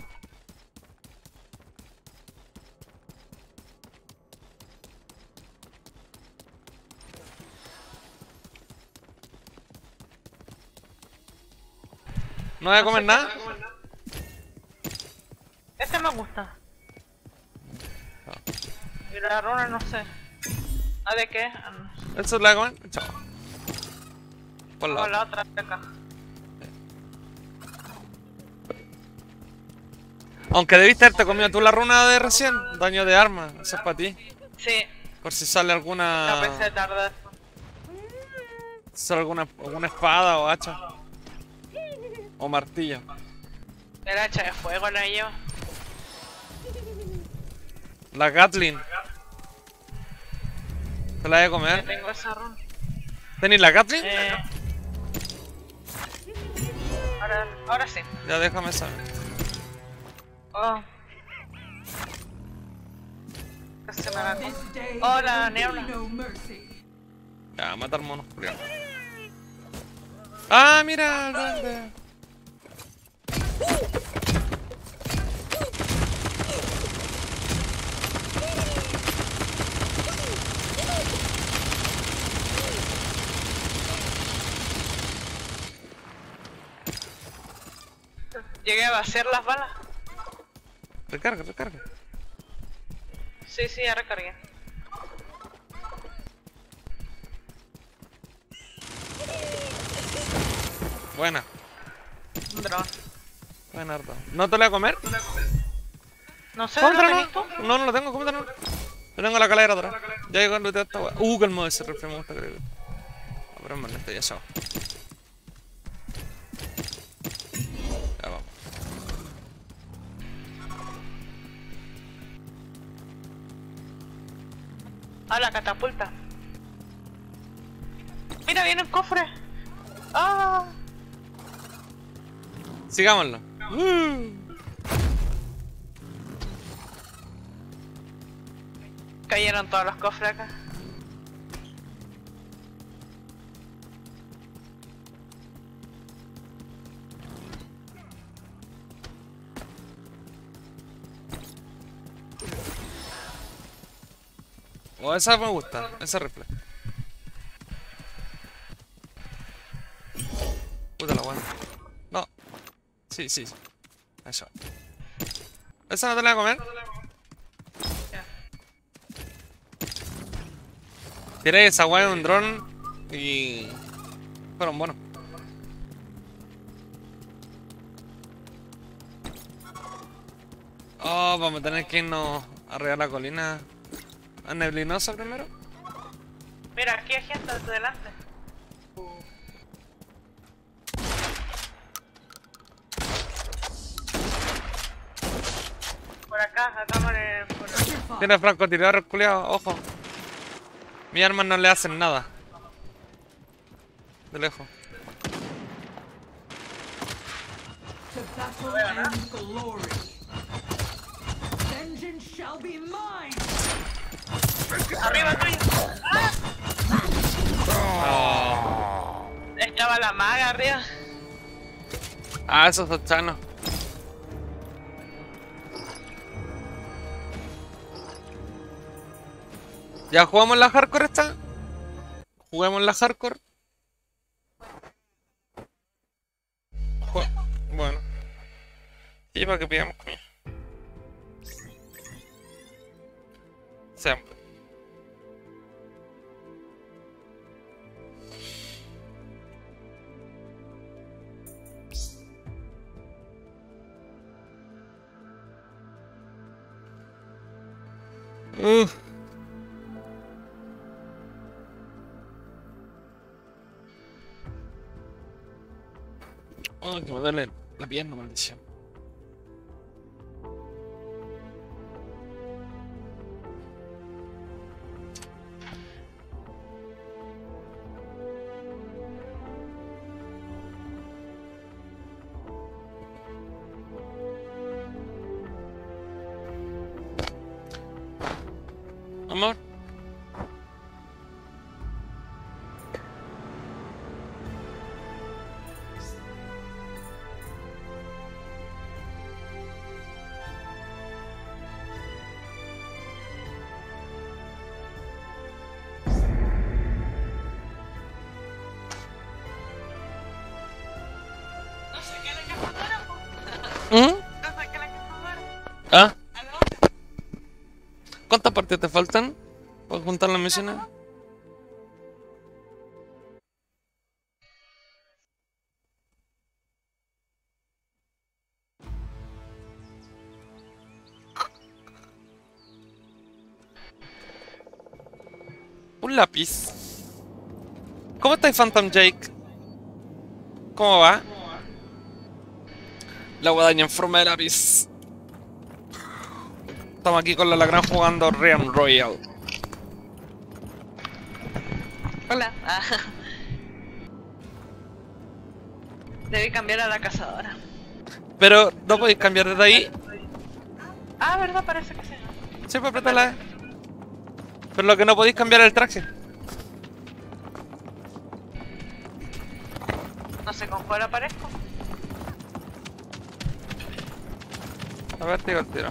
¿No voy a comer nada? Este me gusta. Y la runa no sé. ¿A de qué? Ah, no sé. ¿Eso la voy a comer? Chao. Por la Como otra. la otra de acá. Aunque debiste haberte comido tú la runa de recién. Daño de arma. Eso es para ti. Sí, Por si sale la alguna... pensé tarde. si sale alguna, alguna espada o hacha. O martillo. El hacha de fuego la lleva. La Gatling. ¿Te la voy a Ya comer? tengo esa runa. ¿Tenéis la Gatling? Eh... Ahora, ahora sí. Ya déjame saber. Oh. Casi se me la On como. this day Oh, there la will niebla. be no mercy. Ya, matar monos, culiao. Ah, mira, el duende. Llegué a vaciar las balas. Recarga, recarga. Sí, sí, ya recargué. Buena. Un dron. Buena, harta. ¿No te la voy a comer? No sé, ¿lo Cómetela, tenés tú? no. No, no lo tengo, cómetela. Yo tengo la calera atrás. Ya llegó el looteo esta weá. Uh, calmado ese rifle me gusta, creo. A ver, man, este ya se va. Ya vamos. Ah, la catapulta. Mira, viene un cofre. Ah, Sigámoslo. Uh. cayeron todos los cofres acá. Oh, esa me gusta, ese rifle. Sí, sí, sí. Eso. ¿Esa no te la voy a comer? Ya. Tiré esa weá en un dron y... fueron buenos. Oh, vamos a tener que irnos arriba de la colina. ¿A neblinosa primero? Mira, aquí hay gente delante. Por acá, acá por el... Por el... Your fault. Tiene francotirador, culiao, ojo. Mis armas no le hacen nada. De lejos. To battle and glory. Vengeance shall be mine. ¡Arriba tuyo! ¡Ah! Estaba la maga arriba. Ah, esos son chanos. ¿Ya jugamos la hardcore esta? ¿Juguemos la hardcore? Ju- bueno. Sí, para que pidamos comida. Sean. Uf. Oh, que me duele la pierna, maldición. Amor. No sé qué la cazadora, po. ¿Mm? No sé qué la cazadora. ¿Ah? ¿A dónde? ¿Cuántas partidas te faltan para juntar las misiones? Un lápiz. ¿Cómo estáis, Phantom Jake? ¿Cómo va? La guadaña en forma de lápiz. Estamos aquí con la Lagran jugando Realm Royale. Hola. Ah. Debí cambiar a la cazadora. Pero no podéis cambiar desde ahí. Ah, ¿verdad? Parece que sí. Sí, pues apretarla. Pero lo que no podéis cambiar es el traje. No sé con cuál aparezco. A ver, te digo el tiro.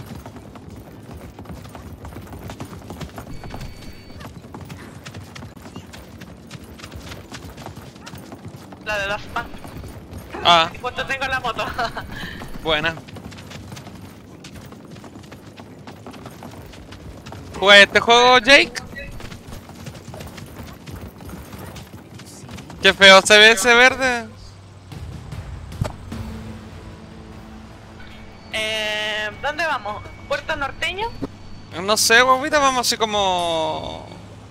La de Daft Punk. Ah, ¿Cuánto tengo en la moto? buena. ¿Jugáis este juego, Jake? Qué feo se ve ese verde. eh, ¿Dónde vamos? ¿Puerto Norteño? No sé, guaguita, vamos así como...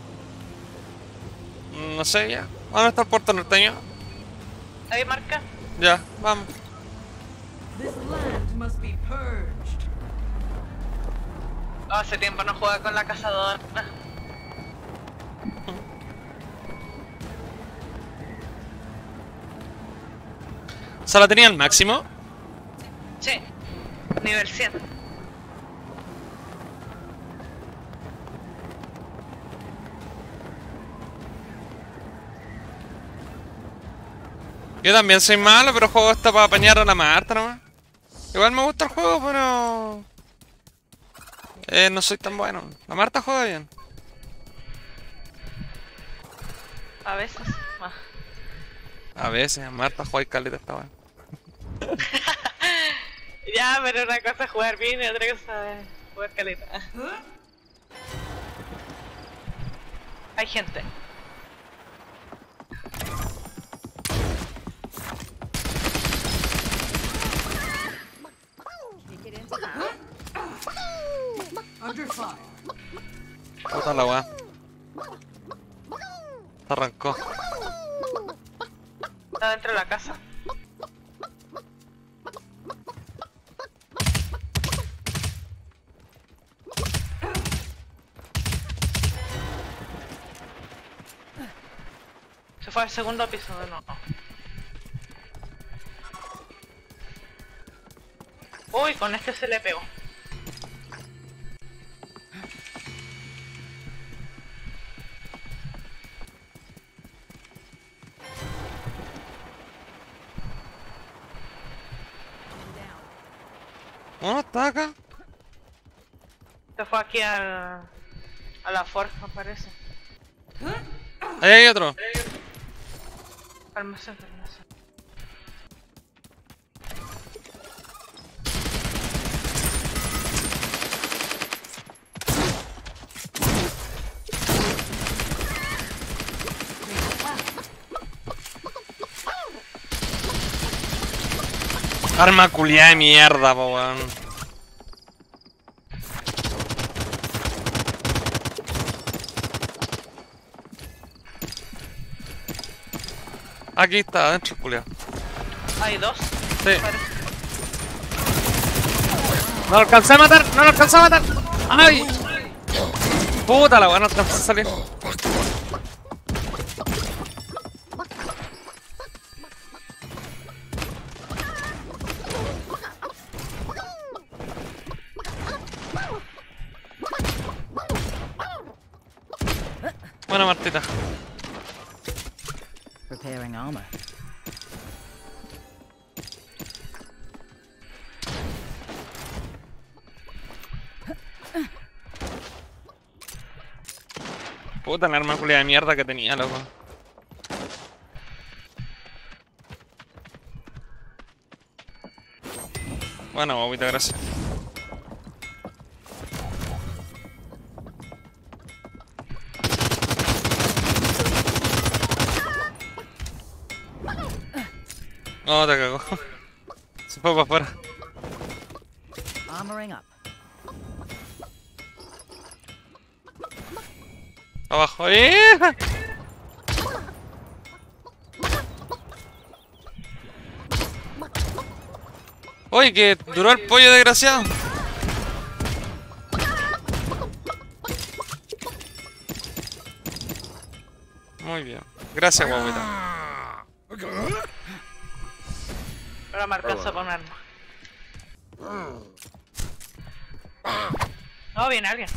No sé, ya. ¿Dónde está el puerto norteño? Ahí marca. Ya, vamos. This land must be purged. Oh, hace tiempo no juega con la cazadora. ¿Se la tenía al máximo? Sí. Nivel cien. Yo también soy malo, pero juego esto para apañar a la Marta nomás. Igual me gusta el juego, pero... Eh, no soy tan bueno. La Marta juega bien. A veces. Ah. A veces, a Marta juega y caleta esta weá. Ya, pero una cosa es jugar bien y otra cosa es jugar caleta. Hay gente. Under fire. Puta la weá. Se arrancó. Está dentro de la casa. Se fue al segundo piso de nuevo. Uy, con este se le pegó. ¿No está acá? Se fue aquí al... a la forja, parece. Ahí hay otro. Almacén, almacén. Arma culiada de mierda, po, weón. Aquí está, adentro, culiado. Hay dos. Sí. Parece. No lo alcancé a matar, no lo alcancé a matar. ¡Ay! Puta la weá, no alcancé a salir. Buena Martita. Repairing armor. Puta la arma culiada de mierda que tenía, loco. Bueno, bobita, gracias. No, te cagó. Se fue para afuera. Armoring up. Abajo. ¡Eh! Oye, que duró el pollo desgraciado. Muy bien. Gracias, guaguita. Ahora me alcanza con un arma. No, viene alguien.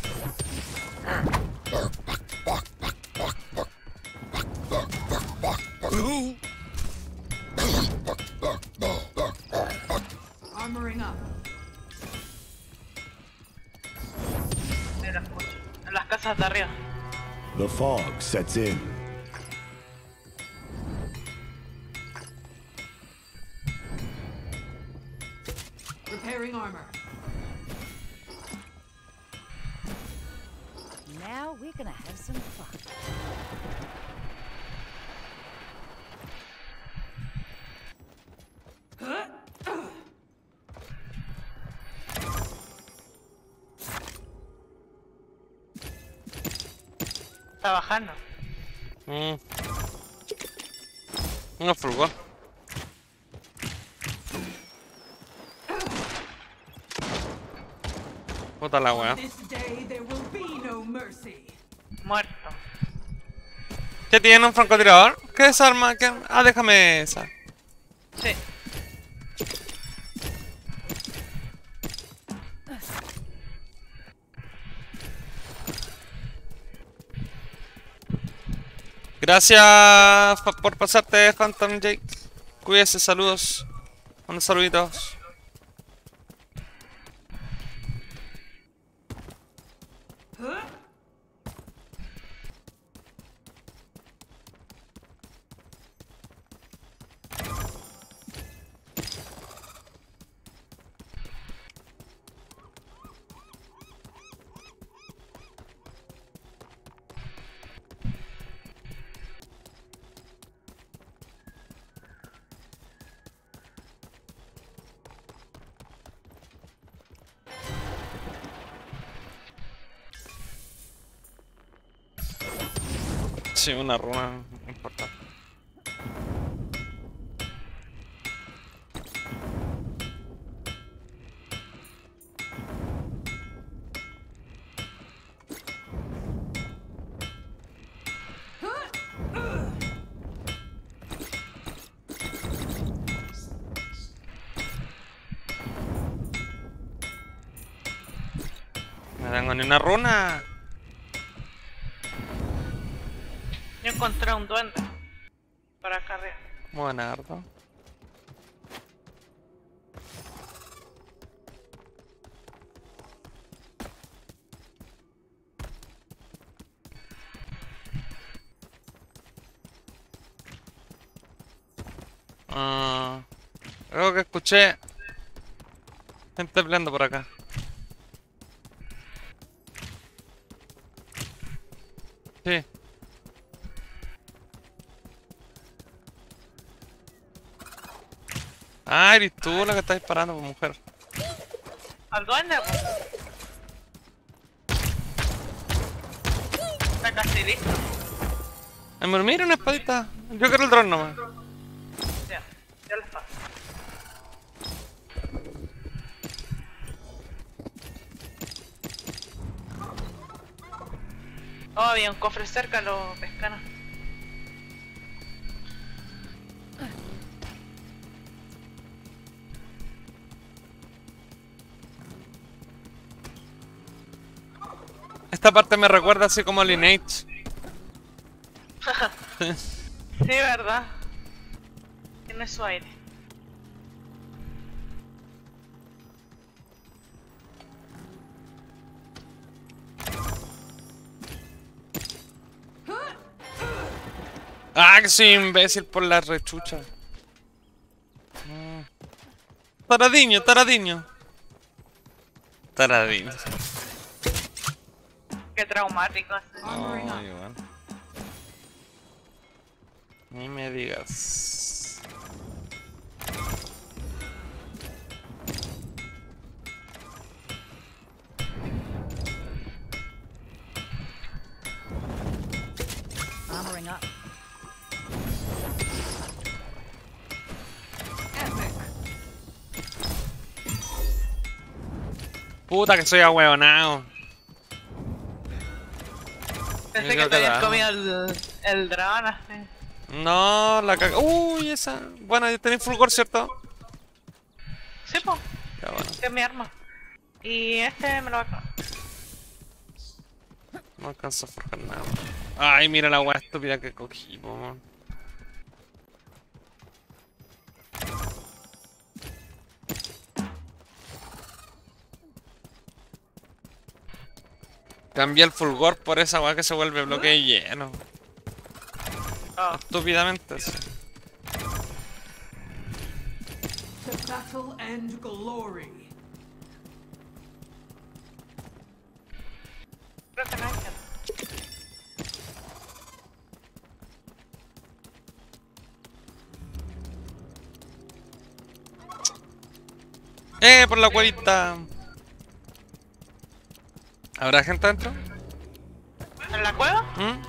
Armoring up. Mira, escucho. En las casas de arriba. The fog sets in. Repairing armor. Now we're gonna have some fun. Está bajando. Mm. Uno furgó. Puta la weá. This day there will be no mercy. Muerto. ¿Qué tiene un francotirador? ¿Qué es esa arma? ¿Qué? Ah, déjame esa. Sí. Gracias fa- por pasarte, Phantom Jake. Cuídese, saludos. Unos saluditos. Sí, una runa importante. No tengo ni una runa. Yo encontré un duende. Por acá arriba. Buenardo. Ah, creo que escuché gente peleando por acá. Sí. Ah, eres tú la que está disparando, pues, mujer. Al duende, pues. Está casi listo. Amor, mira una espadita. Yo quiero el dron nomás. Ya, ya les paso. Oh, había un cofre cerca, lo pescaron. Esta parte me recuerda así como a Lineage. Sí, verdad. Tiene su aire. Ah, que soy imbécil por la rechucha. Mm. Taradiño, taradiño. Taradiño. Qué traumático. Armoring No, up. igual. Ni me digas. Armoring up. Epic. Puta que soy ahueonado. Pensé Yo que creo te que habías da. comido el, el dron así. No, la caga. Uy, esa. Bueno, ya tenéis fulgor, ¿cierto? Sí, po, Ya bueno. que es mi arma. Y este me lo va a clavar. No alcanzo a forjar nada. Ay, mira la weá estúpida que cogí, po, man. Cambié el fulgor por esa weá que se vuelve bloque lleno. Oh, Estúpidamente, sí. To battle and glory. creo que no hay gente. ¡Eh, por la cuevita! ¿Habrá gente adentro? ¿En la cueva? ¿Mm?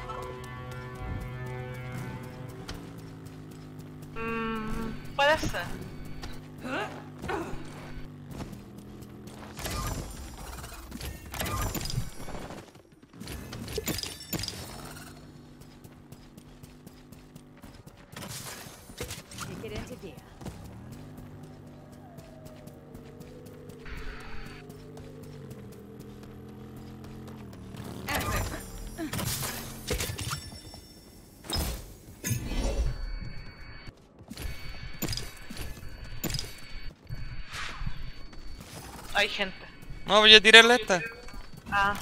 Mmm, puede ser. Take it into gear. Epic. Hay gente. No, voy a tirarle esta. Ah,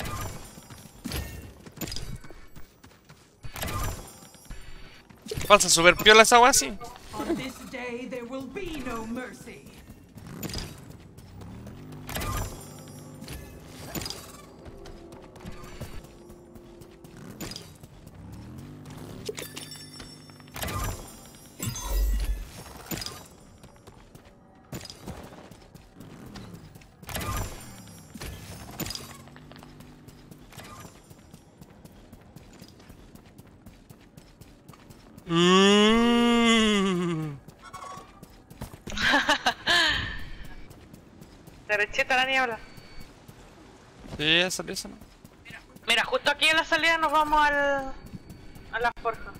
Pasa super piola esa weá así. On this day there will be no mercy. Mm. Derechita la niebla. Sí, esa pieza no. Mira, justo aquí en la salida nos vamos al... a la forja.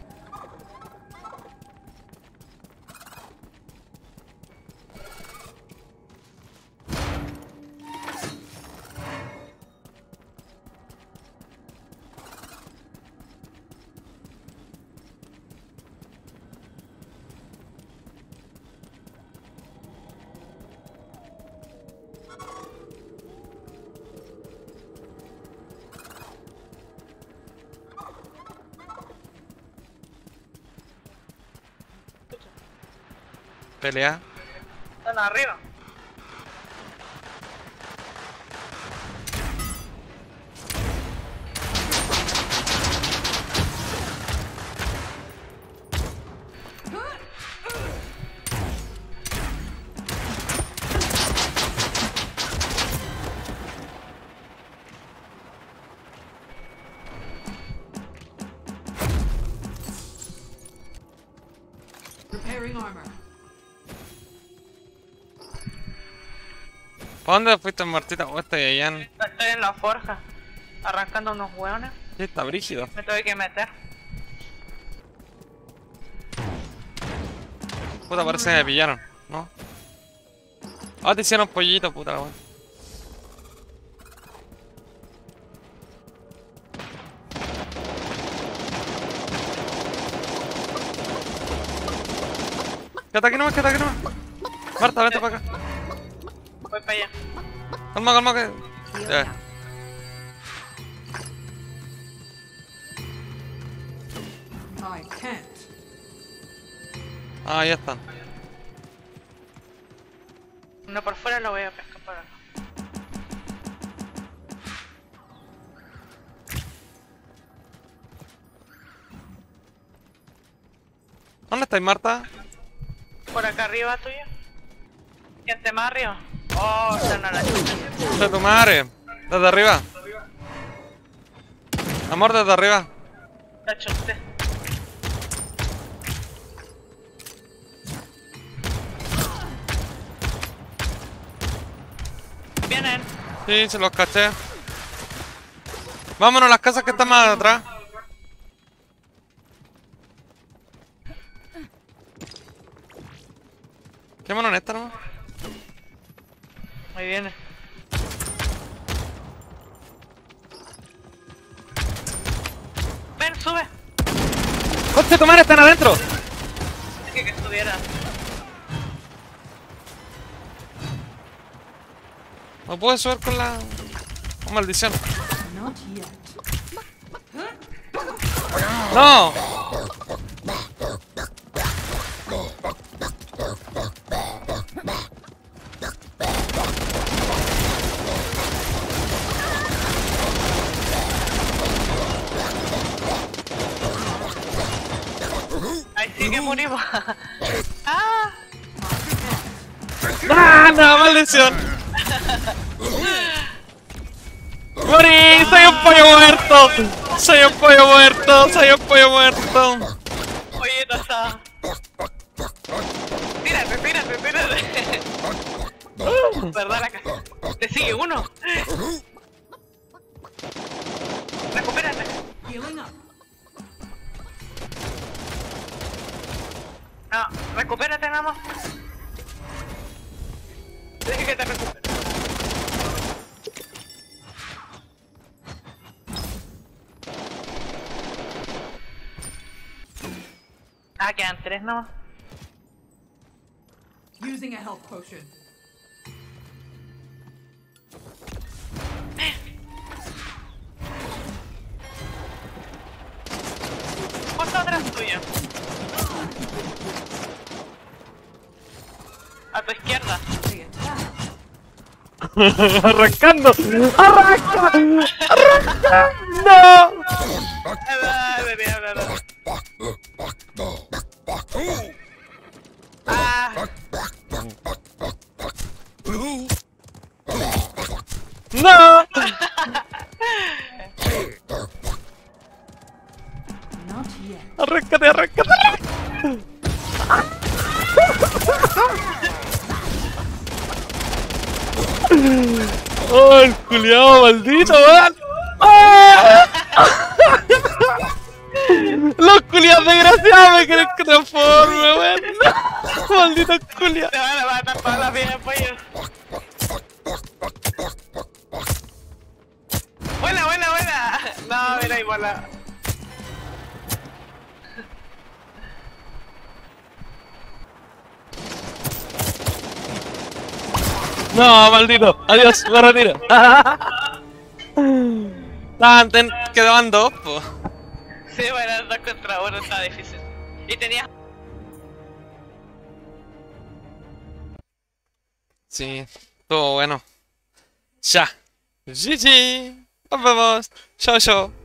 Pelea. Están arriba. Repairing armor. ¿Para dónde fuiste, Martita? ¿O este allá en... Estoy en la forja. Arrancando unos hueones. Sí, está brígido. Me tuve que meter. Puta, parece que me pillaron, ¿no? Ah, te hicieron pollito, puta la wea. Que ataque nomás, que ataque nomás. Marta, vente para acá. Voy para allá. Calma, calma, que... Ya. I can't. Ah, ya están. Uno por fuera lo voy a pescar por acá. ¿Dónde estáis, Marta? Por acá arriba tuyo. Gente más arriba. Oh, están a la chucha. De tu madre. Desde arriba. Amor, desde arriba. La chucha. Vienen. Sí, se los caché. Vámonos a las casas que están más atrás. Quémonos en esta, ¿no? Ahí viene. Ven, sube. ¡Coche, tu madre están adentro! Dije que subiera. No puedo subir con la... con maldición. Not yet. ¡No! Ahí sí que morimos. ¡Ah! ¡Ah, no! ¡Maldición! ¡Morí! ¡Soy un pollo muerto! ¡Soy un pollo muerto! ¡Soy un pollo muerto! Oye, no está. Tírate, tírate, tírate. ¿Verdad la casa? Te sigue uno. Recupérate. Healing up. No, recupérate nada más. Deje que te recupere. Ah, quedan tres nomás. Using a health potion. Justo atrás tuyo. A tu izquierda. The attack. ¡Arrancando! ¡Arranca! ¡Arranca! ¡No! Dale, dale, dale. Ah, ¡No! Not yet. ¡Arráncate, arráncate! culiao, maldito, weón. ¡Ah! Los culiados desgraciados me quieren que transforme, weón. No, maldito culiao. Te van a matar todas las vidas, pollo. Buena, buena, buena. No, mira igual la... No, maldito. Adiós, me retiro. Ah, ten- quedaban dos, po. Sí, bueno, dos contra uno está difícil. Y tenías... Sí, estuvo bueno. Ya. G G. Nos vemos. Chao, chao.